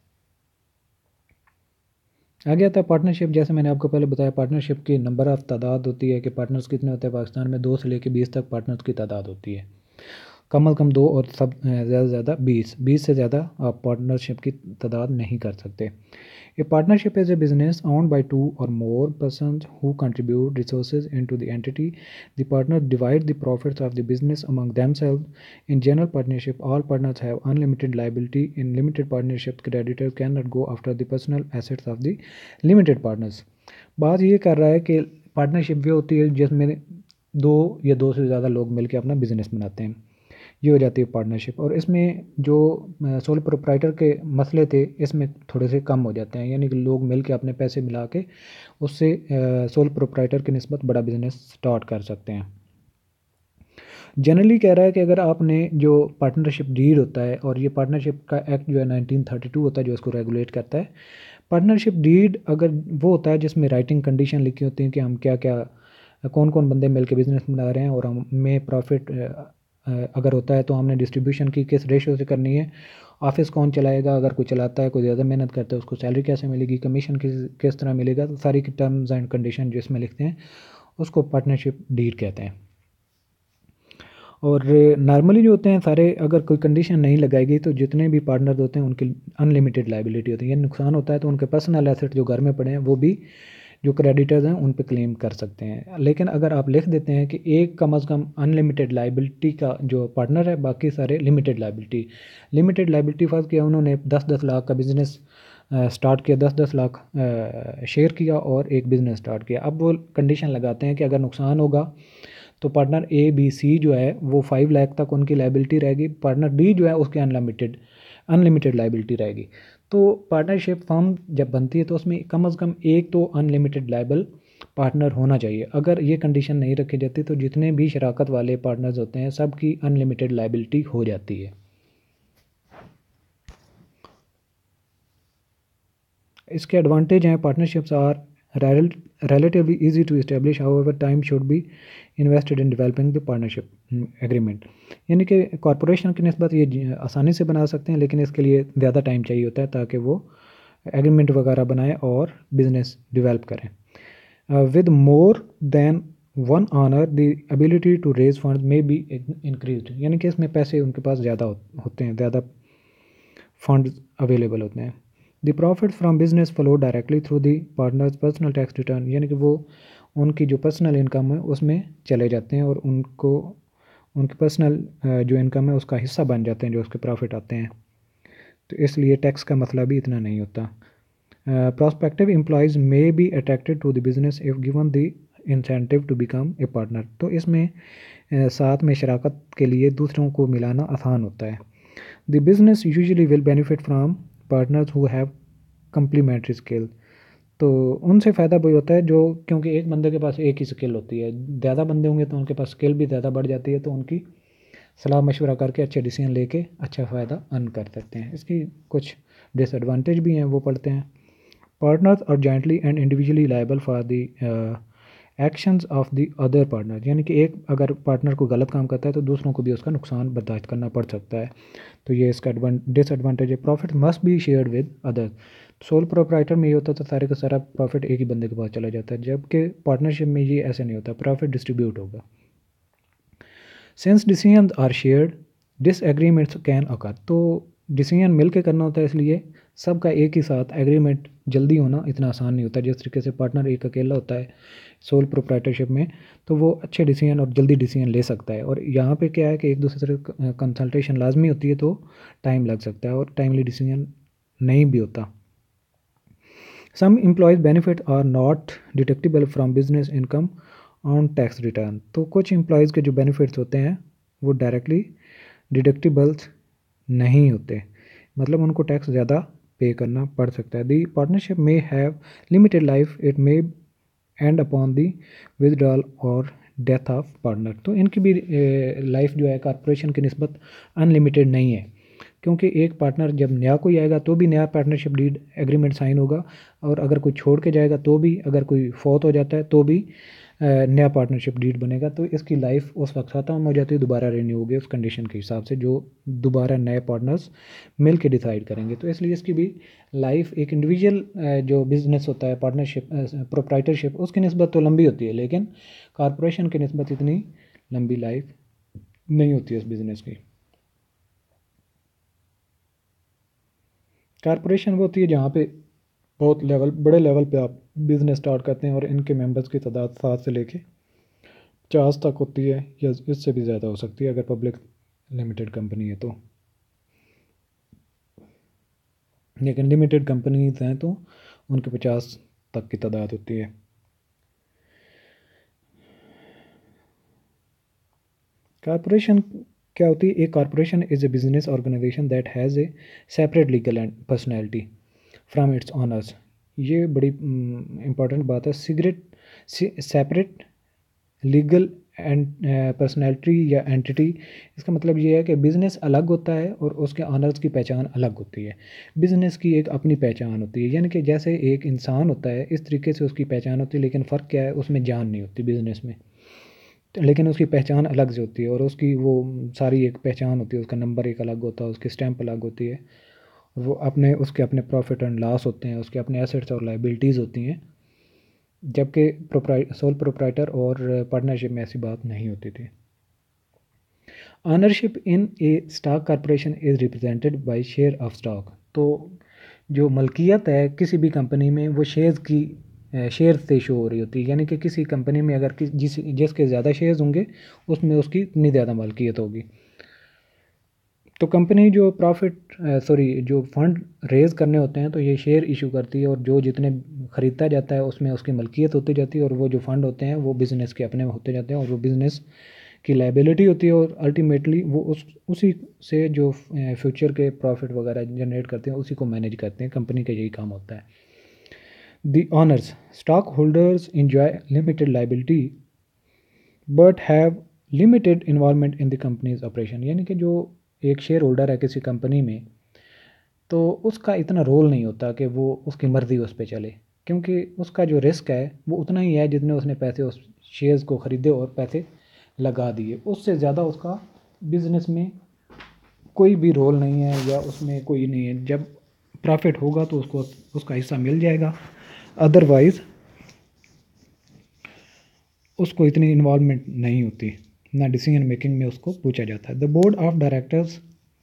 आगे आता है पार्टनरशिप। जैसे मैंने आपको पहले बताया, पार्टनरशिप की नंबर ऑफ़ तादाद होती है कि पार्टनर्स कितने होते हैं। पाकिस्तान में 2 से लेकर 20 तक पार्टनर्स की तादाद होती है, कम अज़ कम 2 और सब ज़्यादा से ज़्यादा 20 से ज़्यादा आप पार्टनरशिप की तादाद नहीं कर सकते। A partnership is a business owned by 2 or more persons who contribute resources into the entity. The partners divide the profits of the business among themselves. In general partnership, all partners have unlimited liability. In limited partnerships, creditors cannot go after the personal assets of the limited partners. बात ये कर रहा है कि partnership ये होती है जिसमें 2 या 2 से ज़्यादा लोग मिलकर अपना बिजनेस बनाते हैं, ये हो जाती है पार्टनरशिप। और इसमें जो सोल प्रोप्राइटर के मसले थे इसमें थोड़े से कम हो जाते हैं, यानी कि लोग मिल के अपने पैसे मिला के उससे सोल प्रोप्राइटर की निस्बत बड़ा बिजनेस स्टार्ट कर सकते हैं। जनरली कह रहा है कि अगर आपने जो पार्टनरशिप डीड होता है, और ये पार्टनरशिप का एक्ट जो है 1932 होता है जो इसको रेगुलेट करता है। पार्टनरशिप डीड अगर वो होता है जिसमें राइटिंग कंडीशन लिखी होती हैं कि हम क्या क्या कौन कौन बंदे मिल के बिज़नेस बना रहे हैं, और हमें प्रॉफिट अगर होता है तो हमने डिस्ट्रीब्यूशन की किस रेशो से करनी है, ऑफिस कौन चलाएगा, अगर कोई चलाता है कोई ज़्यादा मेहनत करता है उसको सैलरी कैसे मिलेगी, कमीशन किस तरह मिलेगा, तो सारी की टर्म्स एंड कंडीशन जो इसमें लिखते हैं उसको पार्टनरशिप डीड कहते हैं। और नॉर्मली जो होते हैं सारे, अगर कोई कंडीशन नहीं लगाई गई तो जितने भी पार्टनर होते हैं उनकी अनलिमिटेड लाइबिलिटी होती है। ये नुकसान होता है तो उनके पर्सनल एसेट जो घर में पड़े हैं वो भी जो क्रेडिटर्स हैं उन पे क्लेम कर सकते हैं। लेकिन अगर आप लिख देते हैं कि एक कम अज़ कम अनलिमिटेड लाइबिलिटी का जो पार्टनर है, बाकी सारे लिमिटेड लाइबिलिटी फर्स्ट किया उन्होंने 10-10 लाख का बिज़नेस स्टार्ट किया, 10-10 लाख शेयर किया और एक बिज़नेस स्टार्ट किया। अब वो कंडीशन लगाते हैं कि अगर नुकसान होगा तो पार्टनर ए बी सी जो है वो 5 लाख तक उनकी लाइबिलिटी रहेगी, पार्टनर डी जो है उसके अनलिमिटेड लाइबिलिटी रहेगी। तो पार्टनरशिप फर्म जब बनती है तो उसमें कम अज़ कम एक तो अनलिमिटेड लाइबल पार्टनर होना चाहिए। अगर ये कंडीशन नहीं रखी जाती तो जितने भी शराकत वाले पार्टनर्स होते हैं सबकी अनलिमिटेड लाइबिलिटी हो जाती है। इसके एडवांटेज हैं, partnerships are relatively easy to establish, however time should be invested in developing the partnership agreement। यानी कि कॉरपोरेशन की निस्बत ये आसानी से बना सकते हैं, लेकिन इसके लिए ज़्यादा टाइम चाहिए होता है ताकि वो एग्रीमेंट वगैरह बनाएं और बिजनेस डेवलप करें। With more than one owner the ability to raise fund may be increase, यानी कि इसमें पैसे उनके पास ज़्यादा होते हैं, ज़्यादा फंड अवेलेबल होते हैं। The profit from business flow directly through the partners personal tax return, यानी कि वो उनकी जो पर्सनल इनकम है उसमें चले जाते हैं और उनको उनकी पर्सनल जो इनकम है उसका हिस्सा बन जाते हैं जो उसके प्रॉफिट आते हैं। तो इसलिए टैक्स का मसला भी इतना नहीं होता। Prospective employees may be attracted to the business if given the incentive to become a partner. तो इसमें साथ में शराकत के लिए दूसरों को मिलाना आसान होता है। The business usually will benefit from partners who have complementary skill. तो उनसे फ़ायदा वही होता है जो, क्योंकि एक बंदे के पास एक ही स्किल होती है, ज़्यादा बंदे होंगे तो उनके पास स्किल भी ज़्यादा बढ़ जाती है, तो उनकी सलाह मशवरा करके अच्छे डिसीजन लेके अच्छा फ़ायदा अर्न कर सकते हैं। इसकी कुछ डिसएडवांटेज भी हैं, वो पढ़ते हैं। Partners are jointly and individually liable for the actions of the other partner, यानी कि एक अगर पार्टनर को गलत काम करता है तो दूसरों को भी उसका नुकसान बर्दाश्त करना पड़ सकता है। तो ये इसका डिसएडवांटेज है। Profit must be shared with other. Sole proprietor में ये होता है सारे का सारा प्रॉफिट एक ही बंदे के पास चला जाता है, जबकि पार्टनरशिप में ये ऐसे नहीं होता, प्रॉफिट डिस्ट्रीब्यूट होगा। Since decision are shared disagreements can occur. तो डिसीजन मिल के करना होता है, इसलिए सबका एक ही साथ एग्रीमेंट जल्दी होना इतना आसान नहीं होता। जिस तरीके से पार्टनर एक अकेला होता है सोल प्रोप्राइटरशिप में, तो वो अच्छे डिसीजन और जल्दी डिसीजन ले सकता है। और यहाँ पे क्या है कि एक दूसरे से कंसल्टेशन लाजमी होती है, तो टाइम लग सकता है और टाइमली डिसीजन नहीं भी होता। Some employees benefit are not deductible from business income on tax return. तो कुछ एम्प्लॉयज़ के जो बेनिफिट्स होते हैं वो डायरेक्टली डिडक्टिबल्स नहीं होते, मतलब उनको टैक्स ज़्यादा पे करना पड़ सकता है। दी पार्टनरशिप में have limited life, it may end upon the withdrawal और डेथ ऑफ पार्टनर। तो इनकी भी लाइफ जो है कॉर्पोरेशन की निस्बत अनलिमिटेड नहीं है, क्योंकि एक पार्टनर जब नया कोई आएगा तो भी नया पार्टनरशिप डीड एग्रीमेंट साइन होगा, और अगर कोई छोड़ के जाएगा तो भी, अगर कोई फौत हो जाता है तो भी नया पार्टनरशिप डीड बनेगा। तो इसकी लाइफ उस वक्त ख़त्म हो जाती है, दोबारा रिन्यू होगी उस कंडीशन के हिसाब से जो दोबारा नए पार्टनर्स मिल के डिसाइड करेंगे। तो इसलिए इसकी भी लाइफ एक इंडिविजुअल जो बिज़नेस होता है पार्टनरशिप प्रोप्राइटरशिप, उसकी निस्बत तो लंबी होती है, लेकिन कॉरपोरेशन की निस्बत इतनी लंबी लाइफ नहीं होती है इस बिज़नेस की। कॉरपोरेशन वो होती है जहाँ पे बहुत बड़े लेवल पे आप बिज़नेस स्टार्ट करते हैं और इनके मेंबर्स की तादाद 7 से लेके 50 तक होती है, या इससे भी ज़्यादा हो सकती है अगर पब्लिक लिमिटेड कंपनी है तो। लेकिन लिमिटेड कंपनीज हैं तो उनके 50 तक की तादाद होती है। कॉरपोरेशन क्या होती है? एक corporation is a business organization that has a separate legal and personality from its owners. ये बड़ी इम्पॉर्टेंट बात है। सेपरेट लीगल एंड पर्सनैलिटी या एंटिटी, इसका मतलब ये है कि बिज़नेस अलग होता है और उसके ऑनर्स की पहचान अलग होती है। बिज़नेस की एक अपनी पहचान होती है, यानी कि जैसे एक इंसान होता है इस तरीके से उसकी पहचान होती है, लेकिन फ़र्क क्या है, उसमें जान नहीं होती बिज़नेस में, लेकिन उसकी पहचान अलग से होती है और उसकी वो सारी एक पहचान होती है, उसका नंबर एक अलग होता है, उसकी स्टैंप अलग होती है, वो उसके अपने प्रॉफिट एंड लॉस होते हैं, उसके अपने एसेट्स और लाइबिलिटीज़ होती हैं। जबकि सोल प्रोप्राइटर और पार्टनरशिप में ऐसी बात नहीं होती थी। Ownership in a stock corporation is represented by share of stock. तो जो मलकियत है किसी भी कंपनी में वो शेयर्स की शेयर से शो हो रही होती है, यानी कि किसी कंपनी में अगर जिसके ज़्यादा शेयर्स होंगे उसमें उसकी इतनी ज़्यादा मालकियत होगी। तो कंपनी जो जो फंड रेज़ करने होते हैं तो ये शेयर इशू करती है, और जो जितने ख़रीदता जाता है उसमें उसकी मलकियत होती जाती है, और वो जो फंड होते हैं वो बिज़नेस के अपने होते जाते हैं, और वो बिज़नेस की लायबिलिटी होती है, और अल्टीमेटली वो उसी से जो फ्यूचर के प्रॉफिट वगैरह जनरेट करते हैं उसी को मैनेज करते हैं। कंपनी का यही काम होता है। The owners stock holders enjoy limited liability but have limited involvement in the company's operation, यानी कि जो एक शेयर होल्डर है किसी कंपनी में तो उसका इतना रोल नहीं होता कि वो उसकी मर्ज़ी उस पर चले, क्योंकि उसका जो रिस्क है वो उतना ही है जितने उसने पैसे उस शेयर्स को ख़रीदे और पैसे लगा दिए, उससे ज़्यादा उसका बिज़नेस में कोई भी रोल नहीं है या उसमें कोई नहीं है। जब प्रॉफिट होगा तो उसको उसका हिस्सा मिल जाएगा, अदरवाइज़ उसको इतनी इन्वॉल्वमेंट नहीं होती, ना डिसीजन मेकिंग में उसको पूछा जाता है। The board of directors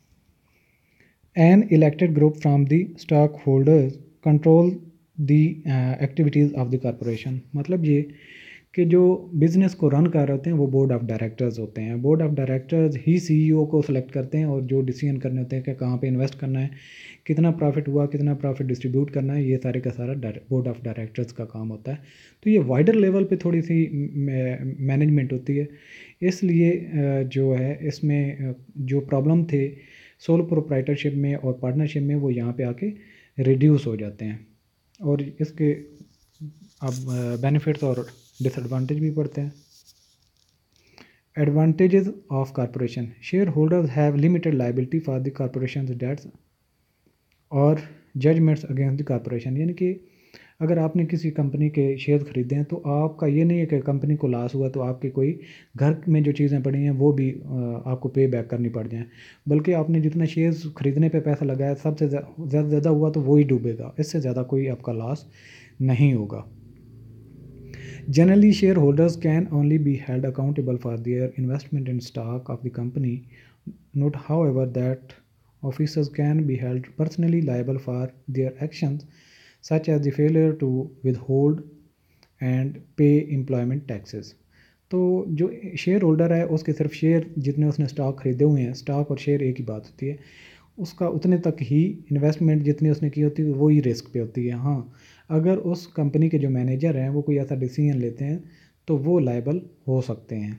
an elected group from the stock holders control the activities of the corporation, मतलब ये कि जो बिज़नेस को रन कर रहे होते हैं वो बोर्ड ऑफ डायरेक्टर्स होते हैं। बोर्ड ऑफ डायरेक्टर्स ही सीईओ को सेलेक्ट करते हैं, और जो डिसीजन करने होते हैं कि कहाँ पे इन्वेस्ट करना है, कितना प्रॉफिट हुआ, कितना प्रॉफिट डिस्ट्रीब्यूट करना है, ये सारे का सारा बोर्ड ऑफ डायरेक्टर्स का काम होता है। तो ये वाइडर लेवल पे थोड़ी सी मैनेजमेंट होती है, इसलिए जो है इसमें जो प्रॉब्लम थे सोल प्रोप्राइटरशिप में और पार्टनरशिप में वो यहाँ पे आके रिड्यूस हो जाते हैं, और इसके अब बेनिफिट्स और डिसएडवांटेज भी पड़ते हैं। Advantages of corporation share holders have limited liability for the corporation debts और जजमेंट्स अगेंस्ट द कॉरपोरेशन, यानी कि अगर आपने किसी कंपनी के शेयर ख़रीदे हैं तो आपका ये नहीं है कि कंपनी को लॉस हुआ तो आपके कोई घर में जो चीज़ें पड़ी हैं वो भी आपको पे बैक करनी पड़ जाएँ, बल्कि आपने जितना शेयर्स ख़रीदने पे पैसा लगाया सबसे ज़्यादा हुआ तो वो ही डूबेगा, इससे ज़्यादा कोई आपका लॉस नहीं होगा। Generally, shareholders can only be held accountable for their investment in stock of the company. Note, however, that officers can be held personally liable for their actions, such as the failure to withhold and pay employment taxes. तो जो share holder है उसके सिर्फ share जितने उसने stock खरीदे हुए हैं, स्टॉक और शेयर एक ही बात होती है, उसका उतने तक ही इन्वेस्टमेंट जितनी उसने की होती है वो ही रिस्क पे होती है। हाँ, अगर उस कंपनी के जो मैनेजर हैं वो कोई ऐसा डिसीजन लेते हैं तो वो लायबल हो सकते हैं।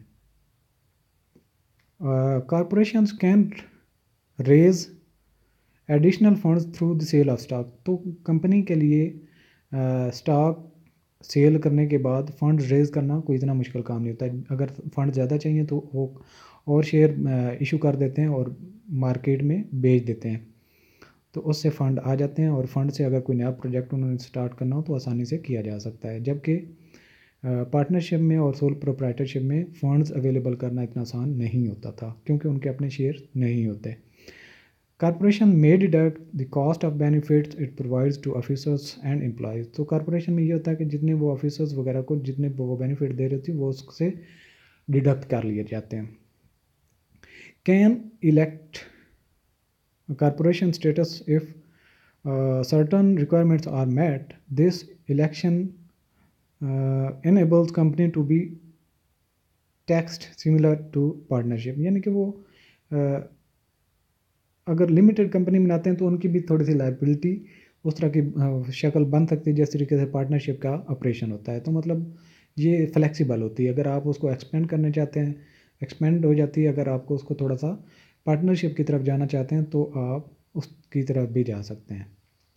Corporations can raise additional funds through the sale of stock, तो कंपनी के लिए स्टॉक सेल करने के बाद फंड रेज़ करना कोई इतना मुश्किल काम नहीं होता है। अगर फंड ज़्यादा चाहिए तो वो और शेयर इशू कर देते हैं और मार्केट में बेच देते हैं, तो उससे फ़ंड आ जाते हैं, और फंड से अगर कोई नया प्रोजेक्ट उन्होंने स्टार्ट करना हो तो आसानी से किया जा सकता है। जबकि पार्टनरशिप में और सोल प्रोप्राइटरशिप में फ़ंड्स अवेलेबल करना इतना आसान नहीं होता था, क्योंकि उनके अपने शेयर नहीं होते। Corporation may deduct the cost of benefits it provides to officers and employees, तो कॉरपोरेशन में ये होता है कि जितने वो ऑफिसर्स वगैरह को जितने वो बेनिफिट दे रही थी वो उससे डिडक्ट कर लिए जाते हैं। Can elect corporation status if certain requirements are met. This election enables company to be taxed similar to partnership, यानी कि वो अगर लिमिटेड कंपनी बनाते हैं तो उनकी भी थोड़ी सी लायबिलिटी उस तरह की शक्ल बन सकती है जिस तरीके से पार्टनरशिप का ऑपरेशन होता है। तो मतलब ये फ्लेक्सिबल होती है, अगर आप उसको एक्सपेंड करना चाहते हैं एक्सपेंड हो जाती है, अगर आपको उसको थोड़ा सा पार्टनरशिप की तरफ जाना चाहते हैं तो आप उसकी तरफ भी जा सकते हैं।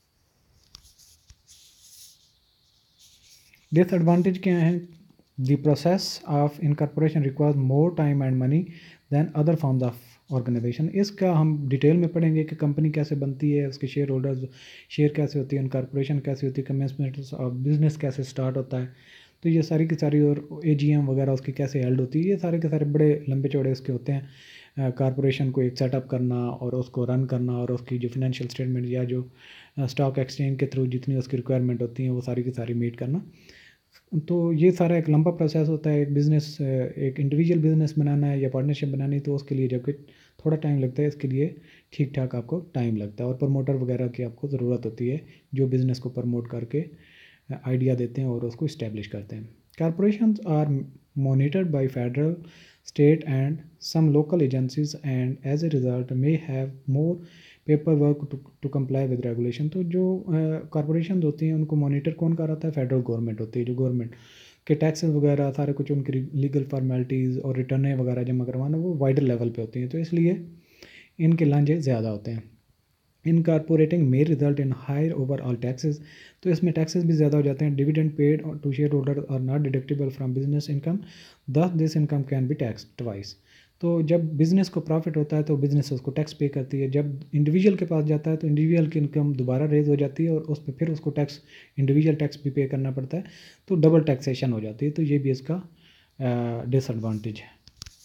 डिसएडवांटेज क्या हैं? The process of incorporation requires more time and money than other forms of organization. इसका हम डिटेल में पढ़ेंगे कि कंपनी कैसे बनती है, उसके शेयर होल्डर्स शेयर कैसे होती है, इनकॉर्पोरेशन कैसे होती है, कमेंसमेंट ऑफ बिजनेस कैसे स्टार्ट होता है, तो ये सारी की सारी, और एजीएम वगैरह उसकी कैसे हेल्ड होती है, ये सारे के सारे बड़े लंबे चौड़े उसके होते हैं। कॉरपोरेशन को एक सेटअप करना और उसको रन करना, और उसकी जो फिनेंशियल स्टेटमेंट या जो स्टॉक एक्सचेंज के थ्रू जितनी उसकी रिक्वायरमेंट होती हैं वो सारी की सारी मीट करना, तो ये सारा एक लंबा प्रोसेस होता है। एक बिज़नेस एक इंडिविजुअल बिज़नेस बनाना है या पार्टनरशिप बनानी, तो उसके लिए जबकि थोड़ा टाइम लगता है, इसके लिए ठीक ठाक आपको टाइम लगता है, और प्रमोटर वगैरह की आपको ज़रूरत होती है जो बिज़नेस को प्रमोट करके आइडिया देते हैं और उसको इस्टेब्लिश करते हैं। Corporations are monitored by federal, state and some local agencies and as a result may have more paperwork to comply with regulation। तो जो कॉरपोरेशन होती हैं उनको मॉनिटर कौन कर रहा है? फेडरल गवर्नमेंट होती है, जो गवर्नमेंट के टैक्सेस वगैरह सारे कुछ उनकी लीगल फॉर्मेलिटीज़ और रिटर्नें वगैरह जमा करवाना वो वाइडर लेवल पे होती हैं, तो इसलिए इनके लांझे ज़्यादा होते हैं। Incorporating may result in higher overall taxes, तो इसमें टैक्सेस भी ज़्यादा हो जाते हैं। Dividend paid to share holder are not deductible from business income, thus this income can be tax twice. तो जब बिज़नेस को प्रॉफिट होता है तो बिज़नेस उसको टैक्स पे करती है, जब इंडिविजुअल के पास जाता है तो इंडिविजुअल की इनकम दोबारा रेज हो जाती है और उस पर फिर उसको टैक्स, इंडिविजुअल टैक्स भी पे करना पड़ता है, तो डबल टैक्सेशन हो जाती है। तो ये भी इसका डिसएडवांटेज है।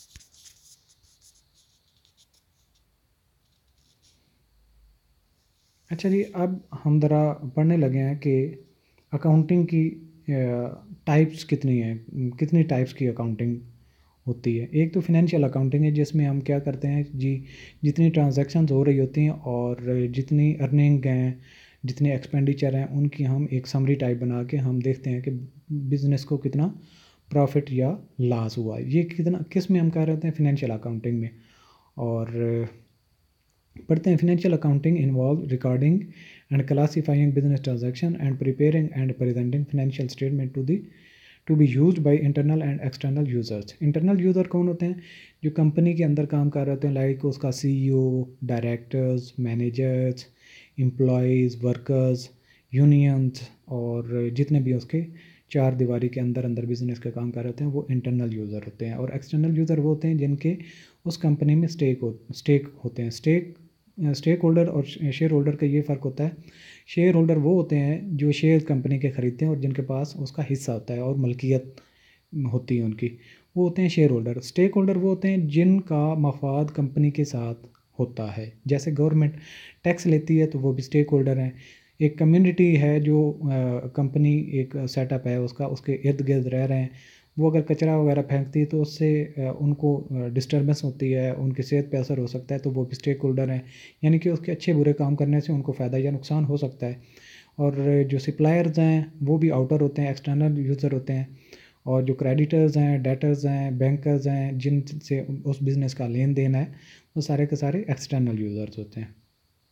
अच्छा जी, अब हम ज़रा पढ़ने लगे हैं कि अकाउंटिंग की टाइप्स कितनी हैं, कितनी टाइप्स की अकाउंटिंग होती है। एक तो फिनेंशियल अकाउंटिंग है जिसमें हम क्या करते हैं जी, जितनी ट्रांजैक्शंस हो रही होती हैं और जितनी अर्निंग हैं, जितने एक्सपेंडिचर हैं, उनकी हम एक समरी टाइप बना के हम देखते हैं कि बिज़नेस को कितना प्रॉफिट या लॉस हुआ है। ये कितना किस में हम कह रहे होते हैं? फिनेंशियल अकाउंटिंग में। और पढ़ते हैं financial accounting involve recording and classifying business transaction and preparing and presenting financial statement to be used by internal and external users. Internal user कौन होते हैं? जो कंपनी के अंदर काम कर रहे होते हैं, लाइक उसका CEO, directors, managers, employees, workers, unions और जितने भी उसके चार दीवारी के अंदर अंदर बिजनेस का काम कर रहे होते हैं, वो इंटरनल यूज़र होते हैं। और एक्सटर्नल यूज़र वो होते हैं जिनके उस कंपनी में स्टेक होते हैं। स्टेक होल्डर और शेयर होल्डर का ये फ़र्क होता है। शेयर होल्डर वो होते हैं जो शेयर कंपनी के ख़रीदते हैं और जिनके पास उसका हिस्सा होता है और मलकियत होती है उनकी, वो होते हैं शेयर होल्डर। स्टेक होल्डर वो होते हैं जिनका मफाद कंपनी के साथ होता है। जैसे गवर्नमेंट टैक्स लेती है तो वो भी स्टेक होल्डर हैं। एक कम्युनिटी है जो कंपनी एक सेटअप है उसका, उसके इर्द गिर्द रह रहे हैं, वो अगर कचरा वगैरह फेंकती है तो उससे उनको डिस्टर्बेंस होती है, उनकी सेहत पे असर हो सकता है, तो वो भी स्टेक होल्डर हैं। यानी कि उसके अच्छे बुरे काम करने से उनको फ़ायदा या नुकसान हो सकता है। और जो सप्लायर्स हैं वो भी आउटर होते हैं, एक्सटर्नल यूज़र होते हैं। और जो क्रेडिटर्स हैं, डेटर्स हैं, बैंकर्स हैं, जिनसे उस बिज़नेस का लेन देन है, वो सारे के सारे एक्सटर्नल यूज़र्स होते हैं।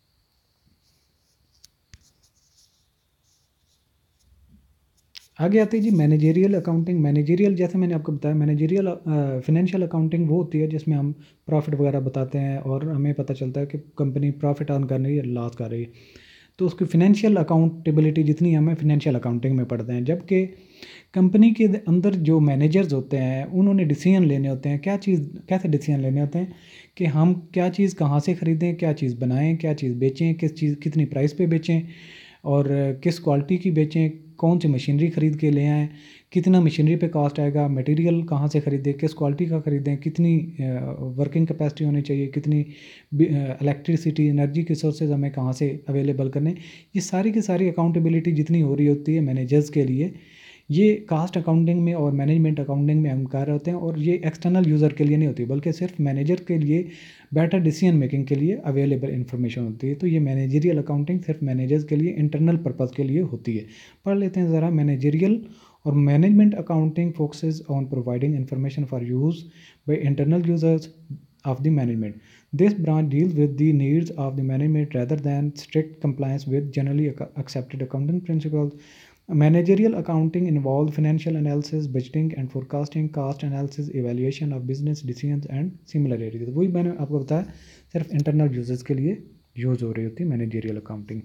आगे आती है जी मैनेजेरियल अकाउंटिंग। मैनेजेरियल, जैसे मैंने आपको बताया, मैनेजेरियल फिनेंशियल अकाउंटिंग वो होती है जिसमें हम प्रॉफिट वगैरह बताते हैं और हमें पता चलता है कि कंपनी प्रॉफिट अर्न कर रही है या लॉस कर रही है। तो उसकी फिनेंशियल अकाउंटेबिलिटी जितनी हमें फिनेंशियल अकाउंटिंग में पढ़ते हैं। जबकि कंपनी के अंदर जो मैनेजर्स होते हैं उन्होंने डिसीजन लेने होते हैं। क्या चीज़, कैसे डिसीजन लेने होते हैं कि हम क्या चीज़ कहाँ से ख़रीदें, क्या चीज़ बनाएं, क्या चीज़ बेचें, किस चीज़ कितनी प्राइस पे बेचें और किस क्वालिटी की बेचें, कौन सी मशीनरी ख़रीद के ले आएँ, कितना मशीनरी पे कॉस्ट आएगा, मटेरियल कहाँ से ख़रीदें, किस क्वालिटी का ख़रीदें, कितनी वर्किंग कैपेसिटी होनी चाहिए, कितनी इलेक्ट्रिसिटी एनर्जी के सोर्सेज हमें कहाँ से अवेलेबल करने। ये सारी की सारी अकाउंटेबिलिटी जितनी हो रही होती है मैनेजर्स के लिए, ये कास्ट अकाउंटिंग में और मैनेजमेंट अकाउंटिंग में हम कर रहे होते हैं। और ये एक्सटर्नल यूज़र के लिए नहीं होती बल्कि सिर्फ मैनेजर के लिए बेटर डिसीजन मेकिंग के लिए अवेलेबल इन्फॉर्मेशन होती है। तो ये मैनेजरियल अकाउंटिंग सिर्फ मैनेजर्स के लिए, इंटरनल पर्पज़ के लिए होती है। पढ़ लेते हैं ज़रा। मैनेजरियल और management accounting focuses on providing information for use by internal users of the management. This branch deals with the needs of the management rather than strict compliance with generally accepted accounting principles. Managerial accounting involves financial analysis, budgeting and forecasting, cost analysis, evaluation of business decisions and similar areas. वही मैंने आपको बताया, सिर्फ internal users के लिए use हो रही होती है मैनेजरियल अकाउंटिंग।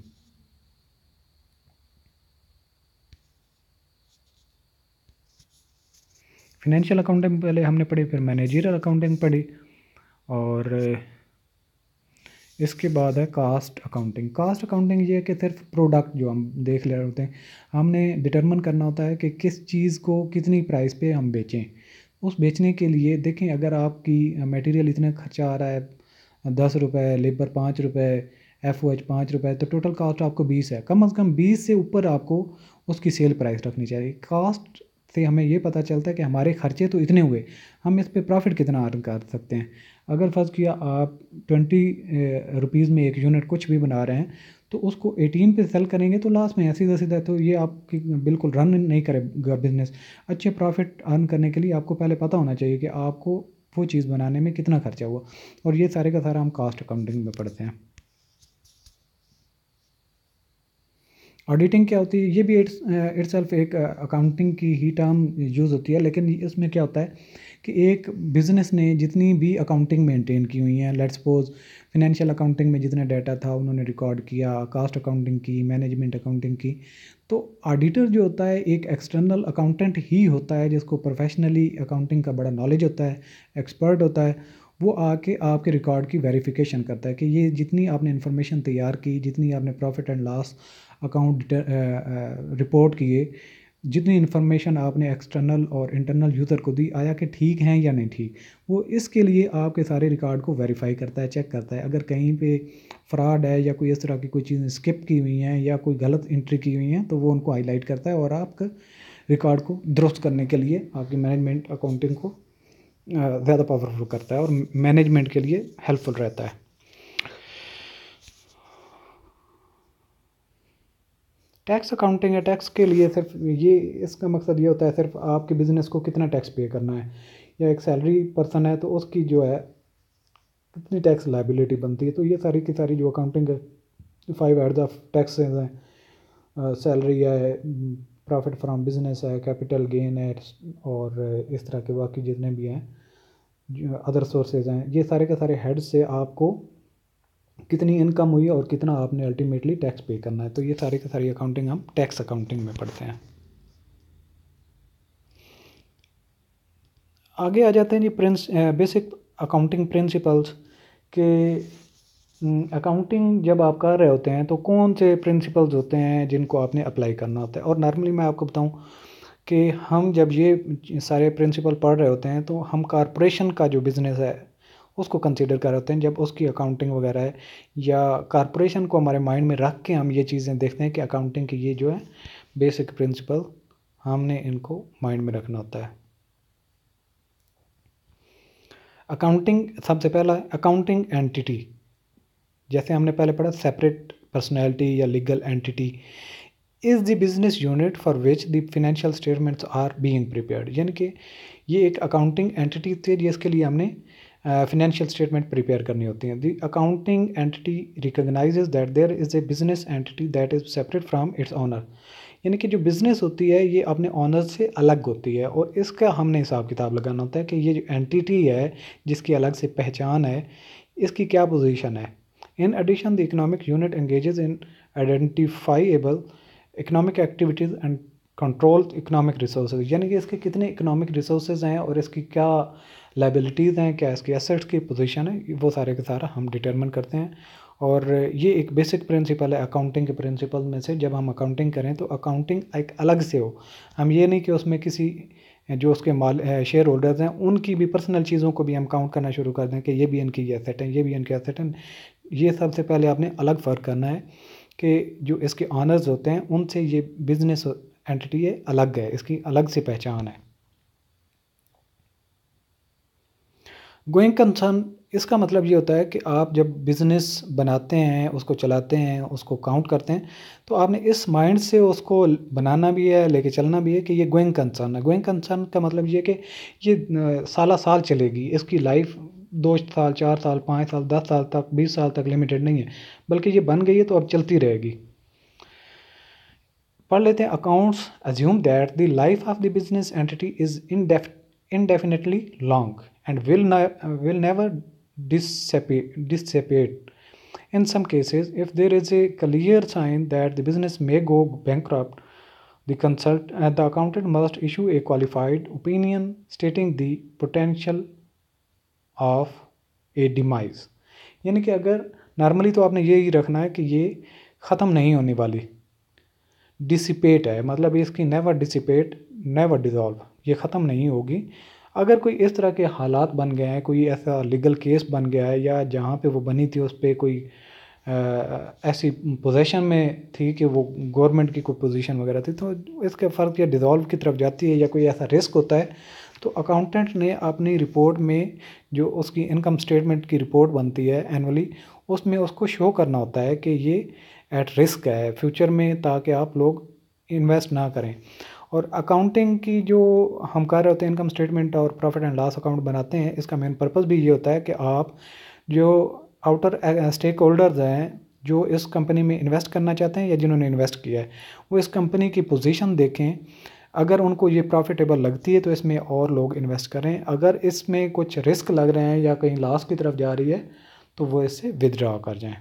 फिनेंशियल अकाउंटिंग पहले हमने पढ़ी, फिर मैनेजरियल अकाउंटिंग पढ़ी और इसके बाद है कास्ट अकाउंटिंग। कास्ट अकाउंटिंग ये है कि सिर्फ प्रोडक्ट जो हम देख ले रहे होते हैं, हमने डिटरमिन करना होता है कि किस चीज़ को कितनी प्राइस पे हम बेचें। उस बेचने के लिए देखें, अगर आपकी मटेरियल इतना खर्चा आ रहा है 10 रुपये, लेबर 5 रुपये, FOH 5 रुपये, तो टोटल कास्ट आपको 20 है। कम से कम 20 से ऊपर आपको उसकी सेल प्राइस रखनी चाहिए। कास्ट से हमें ये पता चलता है कि हमारे खर्चे तो इतने हुए, हम इस पे प्रॉफिट कितना अर्न कर सकते हैं। अगर फ़र्ज़ किया आप 20 रुपीज़ में एक यूनिट कुछ भी बना रहे हैं तो उसको 18 पे सेल करेंगे तो लास्ट में सीधा सीधा तो ये आपकी बिल्कुल रन नहीं करेगा बिजनेस। अच्छे प्रॉफिट अर्न करने के लिए आपको पहले पता होना चाहिए कि आपको वो चीज़ बनाने में कितना खर्चा हुआ, और ये सारे का सारा हम कास्ट अकाउंटिंग में पढ़ते हैं। ऑडिटिंग क्या होती है, ये भी इट्सल्फ एक अकाउंटिंग की ही टर्म यूज़ होती है, लेकिन इसमें क्या होता है कि एक बिज़नेस ने जितनी भी अकाउंटिंग मेंटेन की हुई हैं, लेट्स सपोज फिनेंशियल अकाउंटिंग में जितना डाटा था उन्होंने रिकॉर्ड किया, कास्ट अकाउंटिंग की, मैनेजमेंट अकाउंटिंग की, तो ऑडिटर जो होता है एक एक्सटर्नल अकाउंटेंट ही होता है जिसको प्रोफेशनली अकाउंटिंग का बड़ा नॉलेज होता है, एक्सपर्ट होता है। वो आके आपके रिकॉर्ड की वेरिफिकेशन करता है कि ये जितनी आपने इन्फॉर्मेशन तैयार की, जितनी आपने profit and loss account report किए, जितनी इन्फॉर्मेशन आपने एक्सटर्नल और इंटरनल यूज़र को दी, आया कि ठीक हैं या नहीं ठीक, वो इसके लिए आपके सारे रिकॉर्ड को वेरीफाई करता है, चेक करता है। अगर कहीं पे फ्रॉड है या कोई इस तरह की कोई चीज़ें स्किप की हुई हैं या कोई गलत एंट्री की हुई हैं तो वो उनको हाईलाइट करता है और आपका रिकॉर्ड को दुरुस्त करने के लिए आपकी मैनेजमेंट अकाउंटिंग को ज़्यादा पावरफुल करता है और मैनेजमेंट के लिए हेल्पफुल रहता है। टैक्स अकाउंटिंग है, टैक्स के लिए सिर्फ ये इसका मकसद ये होता है सिर्फ आपके बिज़नेस को कितना टैक्स पे करना है, या एक सैलरी पर्सन है तो उसकी जो है कितनी टैक्स लायबिलिटी बनती है। तो ये सारी की सारी जो अकाउंटिंग है, 5 हेड्स ऑफ टैक्सेस हैं, सैलरी है, प्रॉफिट फ्रॉम बिजनेस है, कैपिटल गेन है, और इस तरह के बाकी जितने भी हैं जो अदर सोर्सेज हैं, ये सारे के सारे हेड्स से आपको कितनी इनकम हुई और कितना आपने अल्टीमेटली टैक्स पे करना है। तो ये सारी की सारी अकाउंटिंग हम टैक्स अकाउंटिंग में पढ़ते हैं। आगे आ जाते हैं जी बेसिक अकाउंटिंग प्रिंसिपल्स के। अकाउंटिंग जब आप कर रहे होते हैं तो कौन से प्रिंसिपल्स होते हैं जिनको आपने अप्लाई करना होता है। और नॉर्मली मैं आपको बताऊं कि हम जब ये सारे प्रिंसिपल पढ़ रहे होते हैं तो हम कॉरपोरेशन का जो बिज़नेस है उसको कंसीडर कर रहे होते हैं जब उसकी अकाउंटिंग वगैरह है, या कॉरपोरेशन को हमारे माइंड में रख के हम ये चीज़ें देखते हैं कि अकाउंटिंग की ये जो है बेसिक प्रिंसिपल हमने इनको माइंड में रखना होता है। अकाउंटिंग सबसे पहला अकाउंटिंग एंटिटी, जैसे हमने पहले पढ़ा सेपरेट पर्सनैलिटी या legal entity is the business unit for which the financial statements are being prepared. यानी कि ये एक अकाउंटिंग एंटिटी थी जिसके लिए हमने फाइनेंशियल स्टेटमेंट प्रिपेयर करनी होती हैं। The accounting entity recognizes that there is a business entity that is separate from its owner. यानी कि जो बिज़नेस होती है ये अपने ऑनर से अलग होती है और इसका हमने हिसाब किताब लगाना होता है कि ये जो एंटिटी है जिसकी अलग से पहचान है इसकी क्या पोजीशन है। In addition the economic unit engages in identifiable economic activities and control economic resources. यानी कि इसके कितने इकोनॉमिक रिसोर्सेज हैं और इसकी क्या लाइबिलिटीज़ हैं, क्या इसकी एसेट्स की पोजीशन है, वो सारे के सारा हम डिटरमिन करते हैं। और ये एक बेसिक प्रिंसिपल है अकाउंटिंग के प्रिंसिपल में से। जब हम अकाउंटिंग करें तो अकाउंटिंग एक अलग से हो, हम ये नहीं कि उसमें किसी जो उसके माल शेयर होल्डर्स हैं उनकी भी पर्सनल चीज़ों को भी हम काउंट करना शुरू कर दें कि ये भी इनकी एसेट है, ये भी इनके एसेट हैं। ये सबसे पहले आपने अलग फ़र्क करना है कि जो इसके ऑनर्स होते हैं उनसे ये बिजनेस एंटिटी है अलग है, इसकी अलग से पहचान है। गोइंग कंसर्न इसका मतलब ये होता है कि आप जब बिज़नेस बनाते हैं, उसको चलाते हैं, उसको काउंट करते हैं तो आपने इस माइंड से उसको बनाना भी है, लेके चलना भी है कि ये गोइंग कंसर्न है। गोइंग कंसर्न का मतलब ये कि ये साला साल चलेगी, इसकी लाइफ 2 साल, 4 साल, 5 साल, 10 साल तक, 20 साल तक लिमिटेड नहीं है, बल्कि ये बन गई है तो अब चलती रहेगी। पढ़ लेते हैं accounts assume that the life of the business entity is indefinitely long and will never dissipate. In some cases, if there is a clear sign that the business may go bankrupt, the accountant must issue a qualified opinion stating the potential of a demise. यानी कि अगर normally तो आपने यही रखना है कि ये ख़त्म नहीं होने वाली, डिसिपेट है मतलब इसकी नेवर डिसिपेट नेवर डिज़ोल्व, ये ख़त्म नहीं होगी। अगर कोई इस तरह के हालात बन गए हैं, कोई ऐसा लीगल केस बन गया है या जहाँ पे वो बनी थी उस पर कोई ऐसी पोजीशन में थी कि वो गवर्नमेंट की कोई पोजीशन वगैरह थी, तो इसके फ़र्क या डिज़ोल्व की तरफ जाती है या कोई ऐसा रिस्क होता है, तो अकाउंटेंट ने अपनी रिपोर्ट में जो उसकी इनकम स्टेटमेंट की रिपोर्ट बनती है एनुअली, उसमें उसको शो करना होता है कि ये एट रिस्क है फ्यूचर में, ताकि आप लोग इन्वेस्ट ना करें। और अकाउंटिंग की जो हम कर रहे होते हैं, इनकम स्टेटमेंट और प्रॉफिट एंड लॉस अकाउंट बनाते हैं, इसका मेन पर्पस भी ये होता है कि आप जो आउटर स्टेक होल्डर्स हैं जो इस कंपनी में इन्वेस्ट करना चाहते हैं या जिन्होंने इन्वेस्ट किया है, वो इस कंपनी की पोजीशन देखें। अगर उनको ये प्रॉफिटेबल लगती है तो इसमें और लोग इन्वेस्ट करें, अगर इसमें कुछ रिस्क लग रहे हैं या कहीं लॉस की तरफ जा रही है तो वो इससे विदड्रॉ कर जाएं।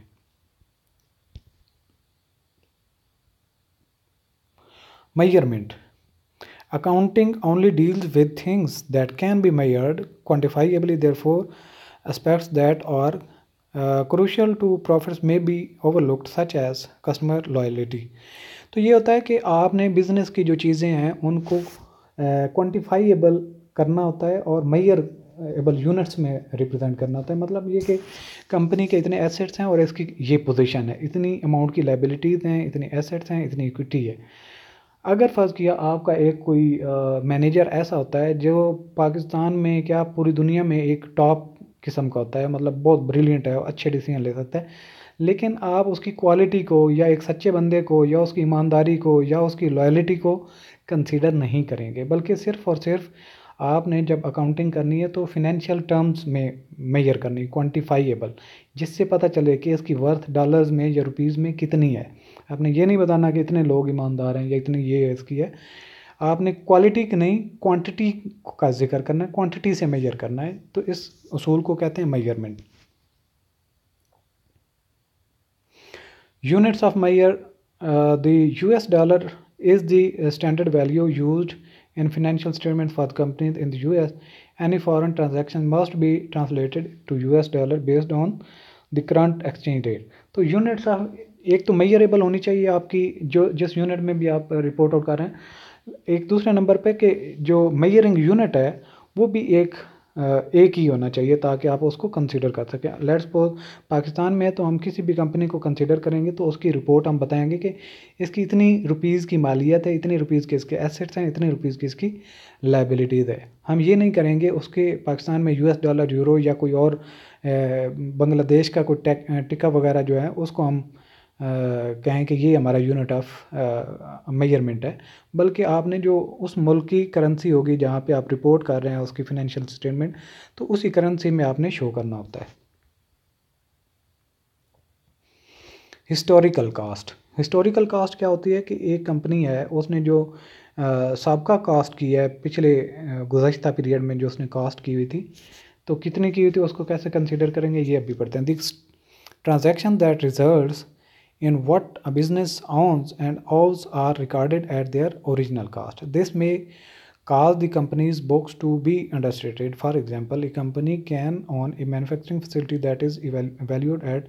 Measurement accounting only deals with things that can be measured quantifiably, therefore aspects that are crucial to profits may be overlooked such as customer loyalty। तो ये होता है कि आपने बिजनेस की जो चीज़ें हैं उनको क्वांटिफाइएबल करना होता है और मेजरेबल यूनिट्स में रिप्रेजेंट करना होता है। मतलब ये कि कंपनी के इतने एसेट्स हैं और इसकी ये पोजीशन है, इतनी अमाउंट की लायबिलिटीज़ हैं, इतनी एसेट्स हैं, इतनी इक्विटी है। अगर फ़र्ज़ किया आपका एक कोई मैनेजर ऐसा होता है जो पाकिस्तान में क्या पूरी दुनिया में एक टॉप किस्म का होता है, मतलब बहुत ब्रिलियंट है, अच्छे डिसीजन ले सकता है, लेकिन आप उसकी क्वालिटी को या एक सच्चे बंदे को या उसकी ईमानदारी को या उसकी लॉयल्टी को कंसीडर नहीं करेंगे, बल्कि सिर्फ़ और सिर्फ आपने जब अकाउंटिंग करनी है तो फिनेंशियल टर्म्स में मेजर करनी, क्वांटिफाइएबल, जिससे पता चले कि इसकी वर्थ डॉलर्स में या रुपीज़ में कितनी है। आपने ये नहीं बताना कि इतने लोग ईमानदार हैं या इतनी ये इसकी है, आपने क्वालिटी की नहीं क्वांटिटी का जिक्र करना है, क्वांटिटी से मेजर करना है। तो इस उसूल को कहते हैं measurement. Units of measure the US dollar is the standard value used in financial statements for the companies in the US. Any foreign transaction must be translated to US dollar based on the current exchange rate। तो units of एक तो measurable होनी चाहिए आपकी, जो जिस unit में भी आप रिपोर्ट आउट कर रहे हैं। एक दूसरे नंबर पे कि जो मेजरिंग यूनिट है वो भी एक ही होना चाहिए ताकि आप उसको कंसीडर कर सकें। लेट्स सपोज पाकिस्तान में तो हम किसी भी कंपनी को कंसीडर करेंगे तो उसकी रिपोर्ट हम बताएंगे कि इसकी इतनी रुपीज़ की मालियत है, इतनी रुपीज़ के इसके एसेट्स हैं, इतनी रुपीज़ की इसकी लायबिलिटीज़ है। हम ये नहीं करेंगे उसके पाकिस्तान में यूएस डॉलर, यूरो या कोई और बांग्लादेश का कोई टिक्का वगैरह जो है उसको हम कहें कि ये हमारा यूनिट ऑफ मेजरमेंट है, बल्कि आपने जो उस मुल्क की करेंसी होगी जहाँ पे आप रिपोर्ट कर रहे हैं उसकी फ़ाइनेंशियल स्टेटमेंट, तो उसी करेंसी में आपने शो करना होता है। Historical cast. हिस्टोरिकल कास्ट क्या होती है कि एक कंपनी है उसने जो साबका कास्ट की है पिछले गुज़श्ता पीरियड में जो उसने कास्ट की हुई थी, तो कितनी की हुई थी उसको कैसे कंसीडर करेंगे ये अभी पढ़ते हैं। This transaction that results in what a business owns and owes are recorded at their original cost. This may cause the company's books to be understated. For example, a company can own a manufacturing facility that is valued at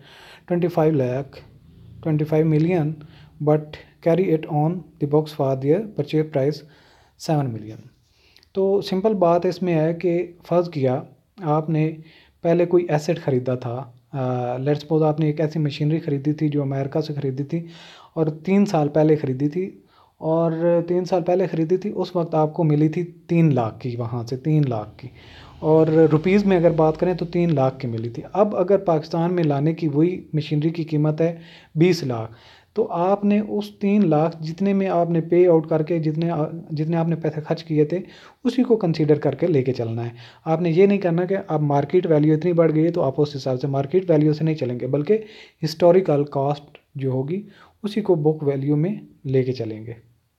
25 million but carry it on the books for their purchase price 7 million। तो simple बात इसमें है कि फ़र्ज़ किया आपने पहले कोई एसेट ख़रीदा था, लेट्स सपोज आपने एक ऐसी मशीनरी ख़रीदी थी जो अमेरिका से ख़रीदी थी और 3 साल पहले ख़रीदी थी, और 3 साल पहले ख़रीदी थी उस वक्त आपको मिली थी 3 लाख की, वहाँ से 3 लाख की, और रुपीज़ में अगर बात करें तो 3 लाख की मिली थी। अब अगर पाकिस्तान में लाने की वही मशीनरी की कीमत है 20 लाख, तो आपने उस 3 लाख जितने में आपने पे आउट करके जितने आपने पैसे खर्च किए थे उसी को कंसीडर करके लेके चलना है। आपने ये नहीं करना कि अब मार्केट वैल्यू इतनी बढ़ गई है तो आप उस हिसाब से मार्केट वैल्यू से नहीं चलेंगे, बल्कि हिस्टोरिकल कॉस्ट जो होगी उसी को बुक वैल्यू में लेके चलेंगे।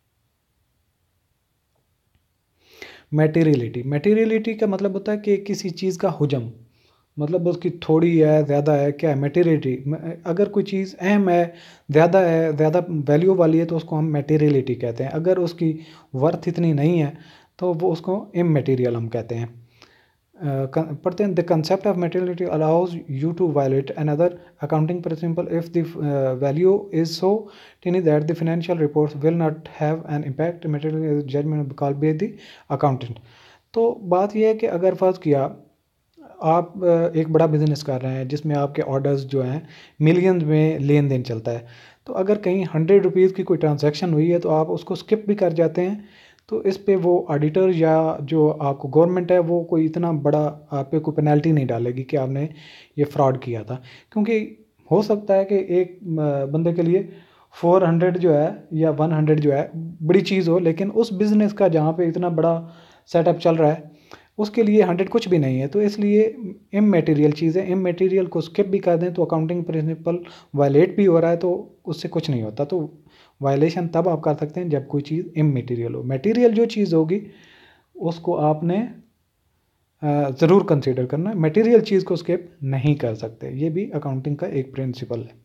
मटेरियलिटी। मटेरियलिटी का मतलब होता है कि किसी चीज़ का हुजम, मतलब उसकी थोड़ी है, ज़्यादा है, क्या है मटेरियलिटी। अगर कोई चीज़ अहम है, ज़्यादा वैल्यू वाली है तो उसको हम मटेरियलिटी कहते हैं। अगर उसकी वर्थ इतनी नहीं है तो वो उसको इमटेरियल हम कहते हैं। पढ़ते हैं the concept of materiality allows you to violate another accounting principle if the value is so tiny that the financial reports will not have an impact material judgment called by the accountant. तो बात यह है कि अगर फ़र्ज़ किया आप एक बड़ा बिज़नेस कर रहे हैं जिसमें आपके ऑर्डर्स जो हैं मिलियंस में लेन देन चलता है, तो अगर कहीं 100 रुपीज़ की कोई ट्रांजैक्शन हुई है तो आप उसको स्किप भी कर जाते हैं, तो इस पे वो ऑडिटर या जो आपको गवर्नमेंट है वो कोई इतना बड़ा आप पे कोई पेनल्टी नहीं डालेगी कि आपने ये फ्रॉड किया था, क्योंकि हो सकता है कि एक बंदे के लिए 400 जो है या 100 जो है बड़ी चीज़ हो, लेकिन उस बिज़नेस का जहाँ पे इतना बड़ा सेटअप चल रहा है उसके लिए 100 कुछ भी नहीं है। तो इसलिए इमैटेरियल चीज़ें, इमैटेरियल को स्किप भी कर दें तो अकाउंटिंग प्रिंसिपल वायलेट भी हो रहा है तो उससे कुछ नहीं होता। तो वायलेशन तब आप कर सकते हैं जब कोई चीज़ इमैटेरियल हो। मटेरियल जो चीज़ होगी उसको आपने ज़रूर कंसीडर करना है, मटेरियल चीज़ को स्किप नहीं कर सकते। ये भी अकाउंटिंग का एक प्रिंसिपल है।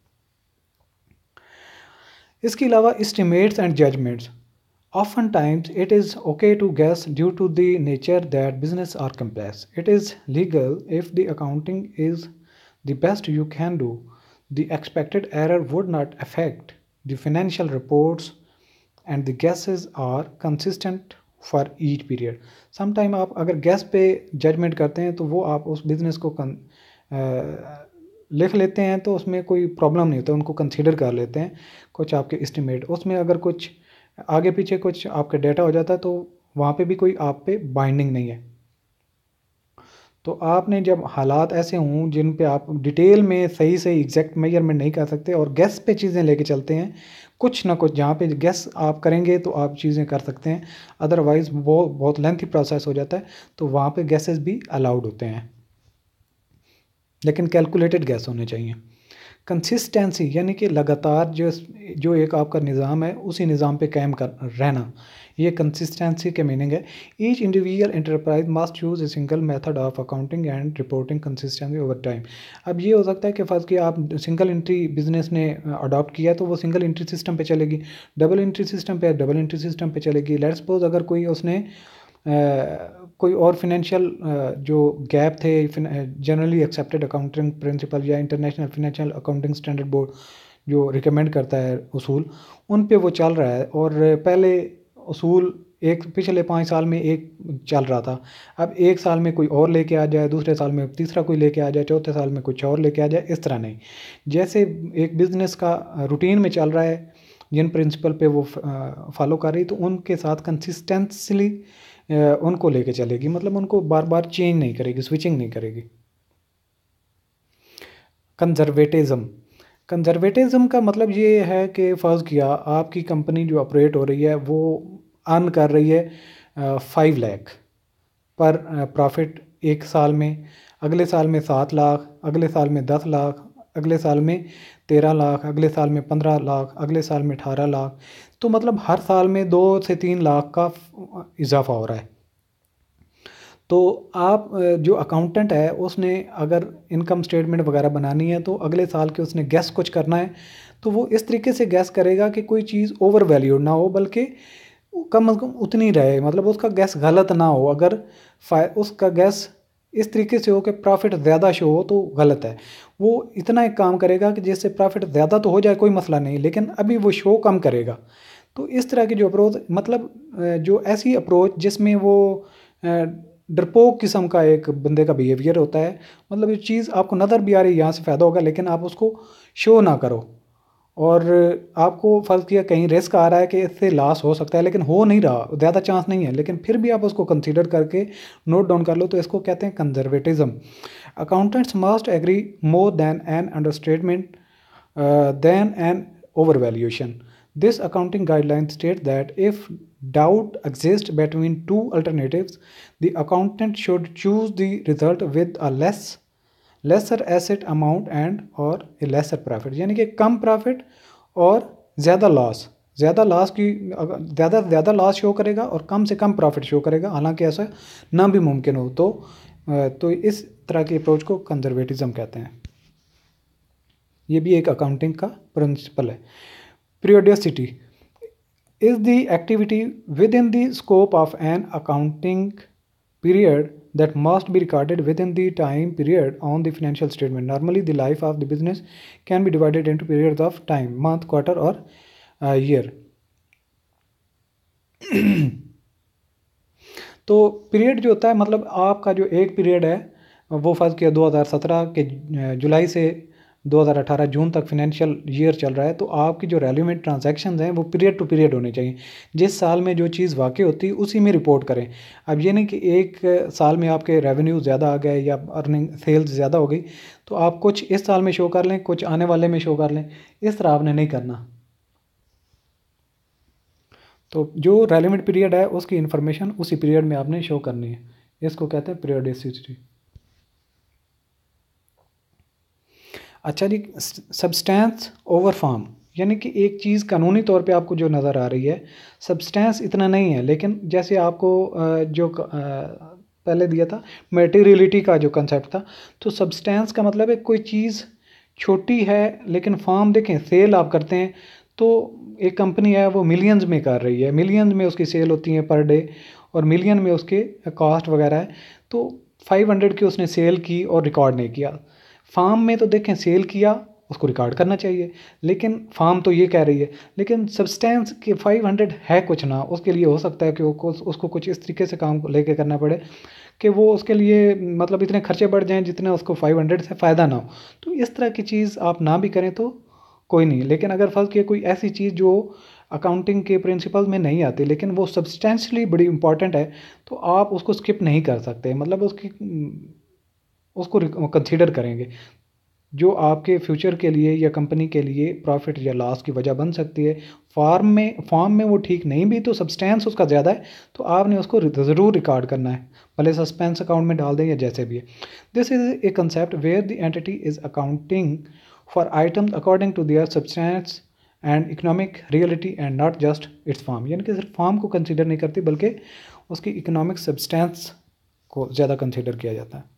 इसके अलावा estimates and judgments, oftentimes it is okay to guess due to the nature that business are complex. It is legal if the accounting is the best you can do. The expected error would not affect the financial reports and the guesses are consistent for each period. Sometime आप अगर guess पे judgment करते हैं तो वो आप उस business को लिख लेते हैं तो उसमें कोई प्रॉब्लम नहीं होता, उनको कंसीडर कर लेते हैं कुछ आपके एस्टिमेट। उसमें अगर कुछ आगे पीछे कुछ आपका डेटा हो जाता है तो वहाँ पे भी कोई आप पे बाइंडिंग नहीं है। तो आपने जब हालात ऐसे हों जिन पे आप डिटेल में सही सही एग्जैक्ट मेजरमेंट नहीं कर सकते और गैस पे चीज़ें लेके चलते हैं, कुछ ना कुछ जहाँ पे गैस आप करेंगे तो आप चीज़ें कर सकते हैं, अदरवाइज़ वो बहुत लेंथी प्रोसेस हो जाता है। तो वहाँ पे गैसेस भी अलाउड होते हैं, लेकिन कैलकुलेटेड गैस होने चाहिए। कंसिस्टेंसी यानी कि लगातार जो एक आपका निज़ाम है उसी निज़ाम पे कायम कर रहना, ये कंसिस्टेंसी के मीनिंग है। Each individual enterprise must use a single method of accounting and reporting consistency over time. अब ये हो सकता है कि फ़र्ज़ कि आप सिंगल एंट्री बिजनेस ने अडॉप्ट किया तो वो सिंगल एंट्री सिस्टम पे चलेगी, डबल एंट्री सिस्टम पे डबल एंट्री सिस्टम पे चलेगी। लेट्स सपोज अगर कोई उसने कोई और फिनेंशियल जो गैप थे जनरली एक्सेप्टेड अकाउंटिंग प्रिंसिपल या international financial accounting standard board जो रिकमेंड करता है उसूल, उन पे वो चल रहा है और पहले उसूल एक पिछले 5 साल में एक चल रहा था, अब एक साल में कोई और लेके आ जाए, दूसरे साल में तीसरा कोई लेके आ जाए, चौथे साल में कुछ और लेके आ जाए, इस तरह नहीं। जैसे एक बिज़नेस का रूटीन में चल रहा है जिन प्रिंसिपल पे वो फॉलो कर रही तो उनके साथ कंसिस्टेंसली उनको लेके चलेगी, मतलब उनको बार बार चेंज नहीं करेगी, स्विचिंग नहीं करेगी। कंजर्वेटिज़म, कंजर्वेटिज़म का मतलब ये है कि फ़र्ज़ किया आपकी कंपनी जो ऑपरेट हो रही है वो अर्न कर रही है 5 लाख पर प्रॉफिट एक साल में, अगले साल में 7 लाख, अगले साल में 10 लाख, अगले साल में 13 लाख, अगले साल में 15 लाख, अगले साल में 18 लाख। तो मतलब हर साल में 2 से 3 लाख का इजाफा हो रहा है। तो आप जो अकाउंटेंट है उसने अगर इनकम स्टेटमेंट वगैरह बनानी है तो अगले साल के उसने गैस कुछ करना है तो वो इस तरीके से गैस करेगा कि कोई चीज़ ओवर वैल्यूड ना हो बल्कि कम अज़ कम उतनी रहे, मतलब उसका गैस गलत ना हो। अगर उसका गैस इस तरीके से हो कि प्रॉफिट ज़्यादा शो हो तो गलत है। वो इतना एक काम करेगा कि जिससे प्रॉफिट ज़्यादा तो हो जाए कोई मसला नहीं, लेकिन अभी वो शो कम करेगा। तो इस तरह की जो अप्रोच, मतलब जो ऐसी अप्रोच जिसमें वो डरपोक किस्म का एक बंदे का बिहेवियर होता है, मतलब ये चीज़ आपको नज़र भी आ रही है यहाँ से फ़ायदा होगा लेकिन आप उसको शो ना करो और आपको फ़र्ज़ किया कहीं रिस्क आ रहा है कि इससे लॉस हो सकता है लेकिन हो नहीं रहा, ज़्यादा चांस नहीं है, लेकिन फिर भी आप उसको कंसीडर करके नोट डाउन कर लो, तो इसको कहते हैं conservatism. Accountants must agree more than an understatement than an overvaluation. This accounting guideline states that if doubt exists between two alternatives, the accountant should choose the result with a lesser asset amount and or a lesser profit। यानी कि कम profit और ज़्यादा loss की ज़्यादा loss show करेगा और कम से कम profit show करेगा, हालांकि ऐसा ना भी मुमकिन हो। तो इस तरह की अप्रोच को कंजर्वेटिज्म कहते हैं। ये भी एक अकाउंटिंग का प्रिंसिपल है। Periodicity is the activity within the scope of an accounting period that must be recorded within the time period on the financial statement. Normally, the life of the business can be divided into periods of time, month, quarter or year. तो period जो होता है, मतलब आपका जो एक period है वो फ़र्ज़ किया 2017 के जुलाई से 2018 जून तक फाइनेंशियल ईयर चल रहा है, तो आपकी जो रेलिवेंट ट्रांजैक्शंस हैं वो पीरियड टू पीरियड होने चाहिए। जिस साल में जो चीज़ वाक़ई होती है उसी में रिपोर्ट करें। अब ये नहीं कि एक साल में आपके रेवेन्यू ज़्यादा आ गए या अर्निंग सेल्स ज़्यादा हो गई तो आप कुछ इस साल में शो कर लें, कुछ आने वाले में शो कर लें, इस तरह आपने नहीं करना। तो जो रेलिवेंट पीरियड है उसकी इन्फॉर्मेशन उसी पीरियड में आपने शो करनी है, इसको कहते हैं पीरियडिसिटी। अच्छा जी, सब्सटेंस ओवर फॉर्म, यानी कि एक चीज़ कानूनी तौर पे आपको जो नज़र आ रही है, सब्सटेंस इतना नहीं है, लेकिन जैसे आपको जो पहले दिया था मटेरियलिटी का जो कंसेप्ट था, तो सब्सटेंस का मतलब है कोई चीज़ छोटी है लेकिन फॉर्म देखें, सेल आप करते हैं तो एक कंपनी है वो मिलियंस में कर रही है, मिलियंस में उसकी सेल होती है पर डे और मिलियन में उसके कॉस्ट वगैरह है, तो 500 की उसने सेल की और रिकॉर्ड नहीं किया। फार्म में तो देखें सेल किया, उसको रिकॉर्ड करना चाहिए, लेकिन फार्म तो ये कह रही है, लेकिन सब्सटेंस के 500 है कुछ ना, उसके लिए हो सकता है कि उसको कुछ इस तरीके से काम लेके करना पड़े कि वो उसके लिए मतलब इतने खर्चे बढ़ जाएं जितने उसको 500 से फ़ायदा ना हो। तो इस तरह की चीज़ आप ना भी करें तो कोई नहीं, लेकिन अगर फर्ज किया कोई ऐसी चीज़ जो अकाउंटिंग के प्रिंसिपल में नहीं आती लेकिन वो सब्सटेंशली बड़ी इंपॉर्टेंट है, तो आप उसको स्किप नहीं कर सकते, मतलब उसको कंसीडर करेंगे, जो आपके फ्यूचर के लिए या कंपनी के लिए प्रॉफिट या लॉस की वजह बन सकती है। फॉर्म में वो ठीक नहीं भी तो सब्सटेंस उसका ज़्यादा है तो आपने उसको ज़रूर रिकॉर्ड करना है, भले सस्पेंस अकाउंट में डाल दें या जैसे भी है। This is a concept where the entity is accounting for items according to their substance and economic reality and not just its form, यानी कि सिर्फ फॉर्म को कंसिडर नहीं करती बल्कि उसकी इकोनॉमिक सब्सटेंस को ज़्यादा कंसिडर किया जाता है।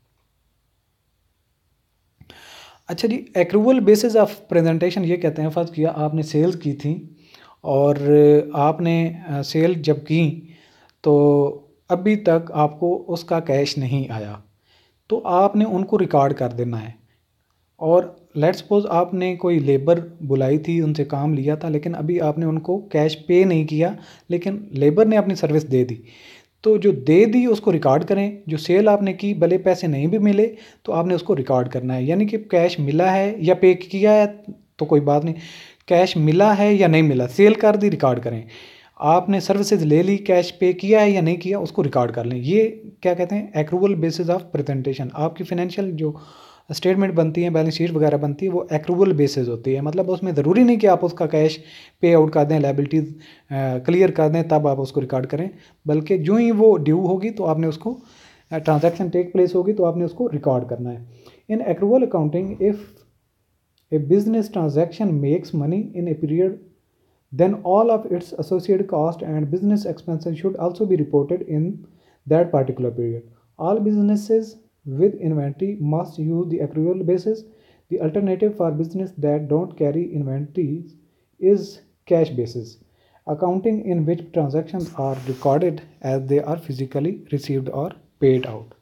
अच्छा जी, एक्रूवल बेसिस ऑफ प्रेजेंटेशन ये कहते हैं, फर्ज किया आपने सेल्स की थी और आपने सेल जब की तो अभी तक आपको उसका कैश नहीं आया, तो आपने उनको रिकॉर्ड कर देना है। और लेट्स सपोज आपने कोई लेबर बुलाई थी, उनसे काम लिया था, लेकिन अभी आपने उनको कैश पे नहीं किया, लेकिन लेबर ने अपनी सर्विस दे दी, तो जो दे दी उसको रिकॉर्ड करें। जो सेल आपने की भले पैसे नहीं भी मिले तो आपने उसको रिकॉर्ड करना है, यानी कि कैश मिला है या पे किया है तो कोई बात नहीं, कैश मिला है या नहीं मिला, सेल कर दी रिकॉर्ड करें। आपने सर्विसेज ले ली, कैश पे किया है या नहीं किया उसको रिकॉर्ड कर लें। ये क्या कहते हैं, एक्रूवल बेसिस ऑफ प्रेजेंटेशन। आपकी फाइनेंशियल जो स्टेटमेंट बनती है, बैलेंस शीट वगैरह बनती है, वो एक्रूवल बेसिस होती है, मतलब उसमें ज़रूरी नहीं कि आप उसका कैश पे आउट कर दें, लायबिलिटीज़ क्लियर कर दें तब आप उसको रिकॉर्ड करें, बल्कि जो ही वो ड्यू होगी तो आपने उसको ट्रांजैक्शन टेक प्लेस होगी तो आपने उसको रिकॉर्ड करना है। In accrual accounting if a business transaction makes money in a period then all of its associated cost and business expenses should also be reported in that particular period. All businesses with inventory must use the accrual basis. The alternative for business that don't carry inventories is cash basis accounting, in which transactions are recorded as they are physically received or paid out.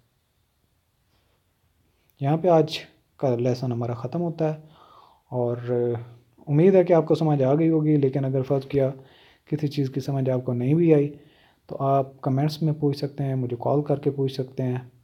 यहाँ पे आज का lesson हमारा ख़त्म होता है और उम्मीद है कि आपको समझ आ गई होगी, लेकिन अगर फ़र्ज़ किया किसी चीज़ की समझ आपको नहीं भी आई तो आप कमेंट्स में पूछ सकते हैं, मुझे कॉल करके पूछ सकते हैं।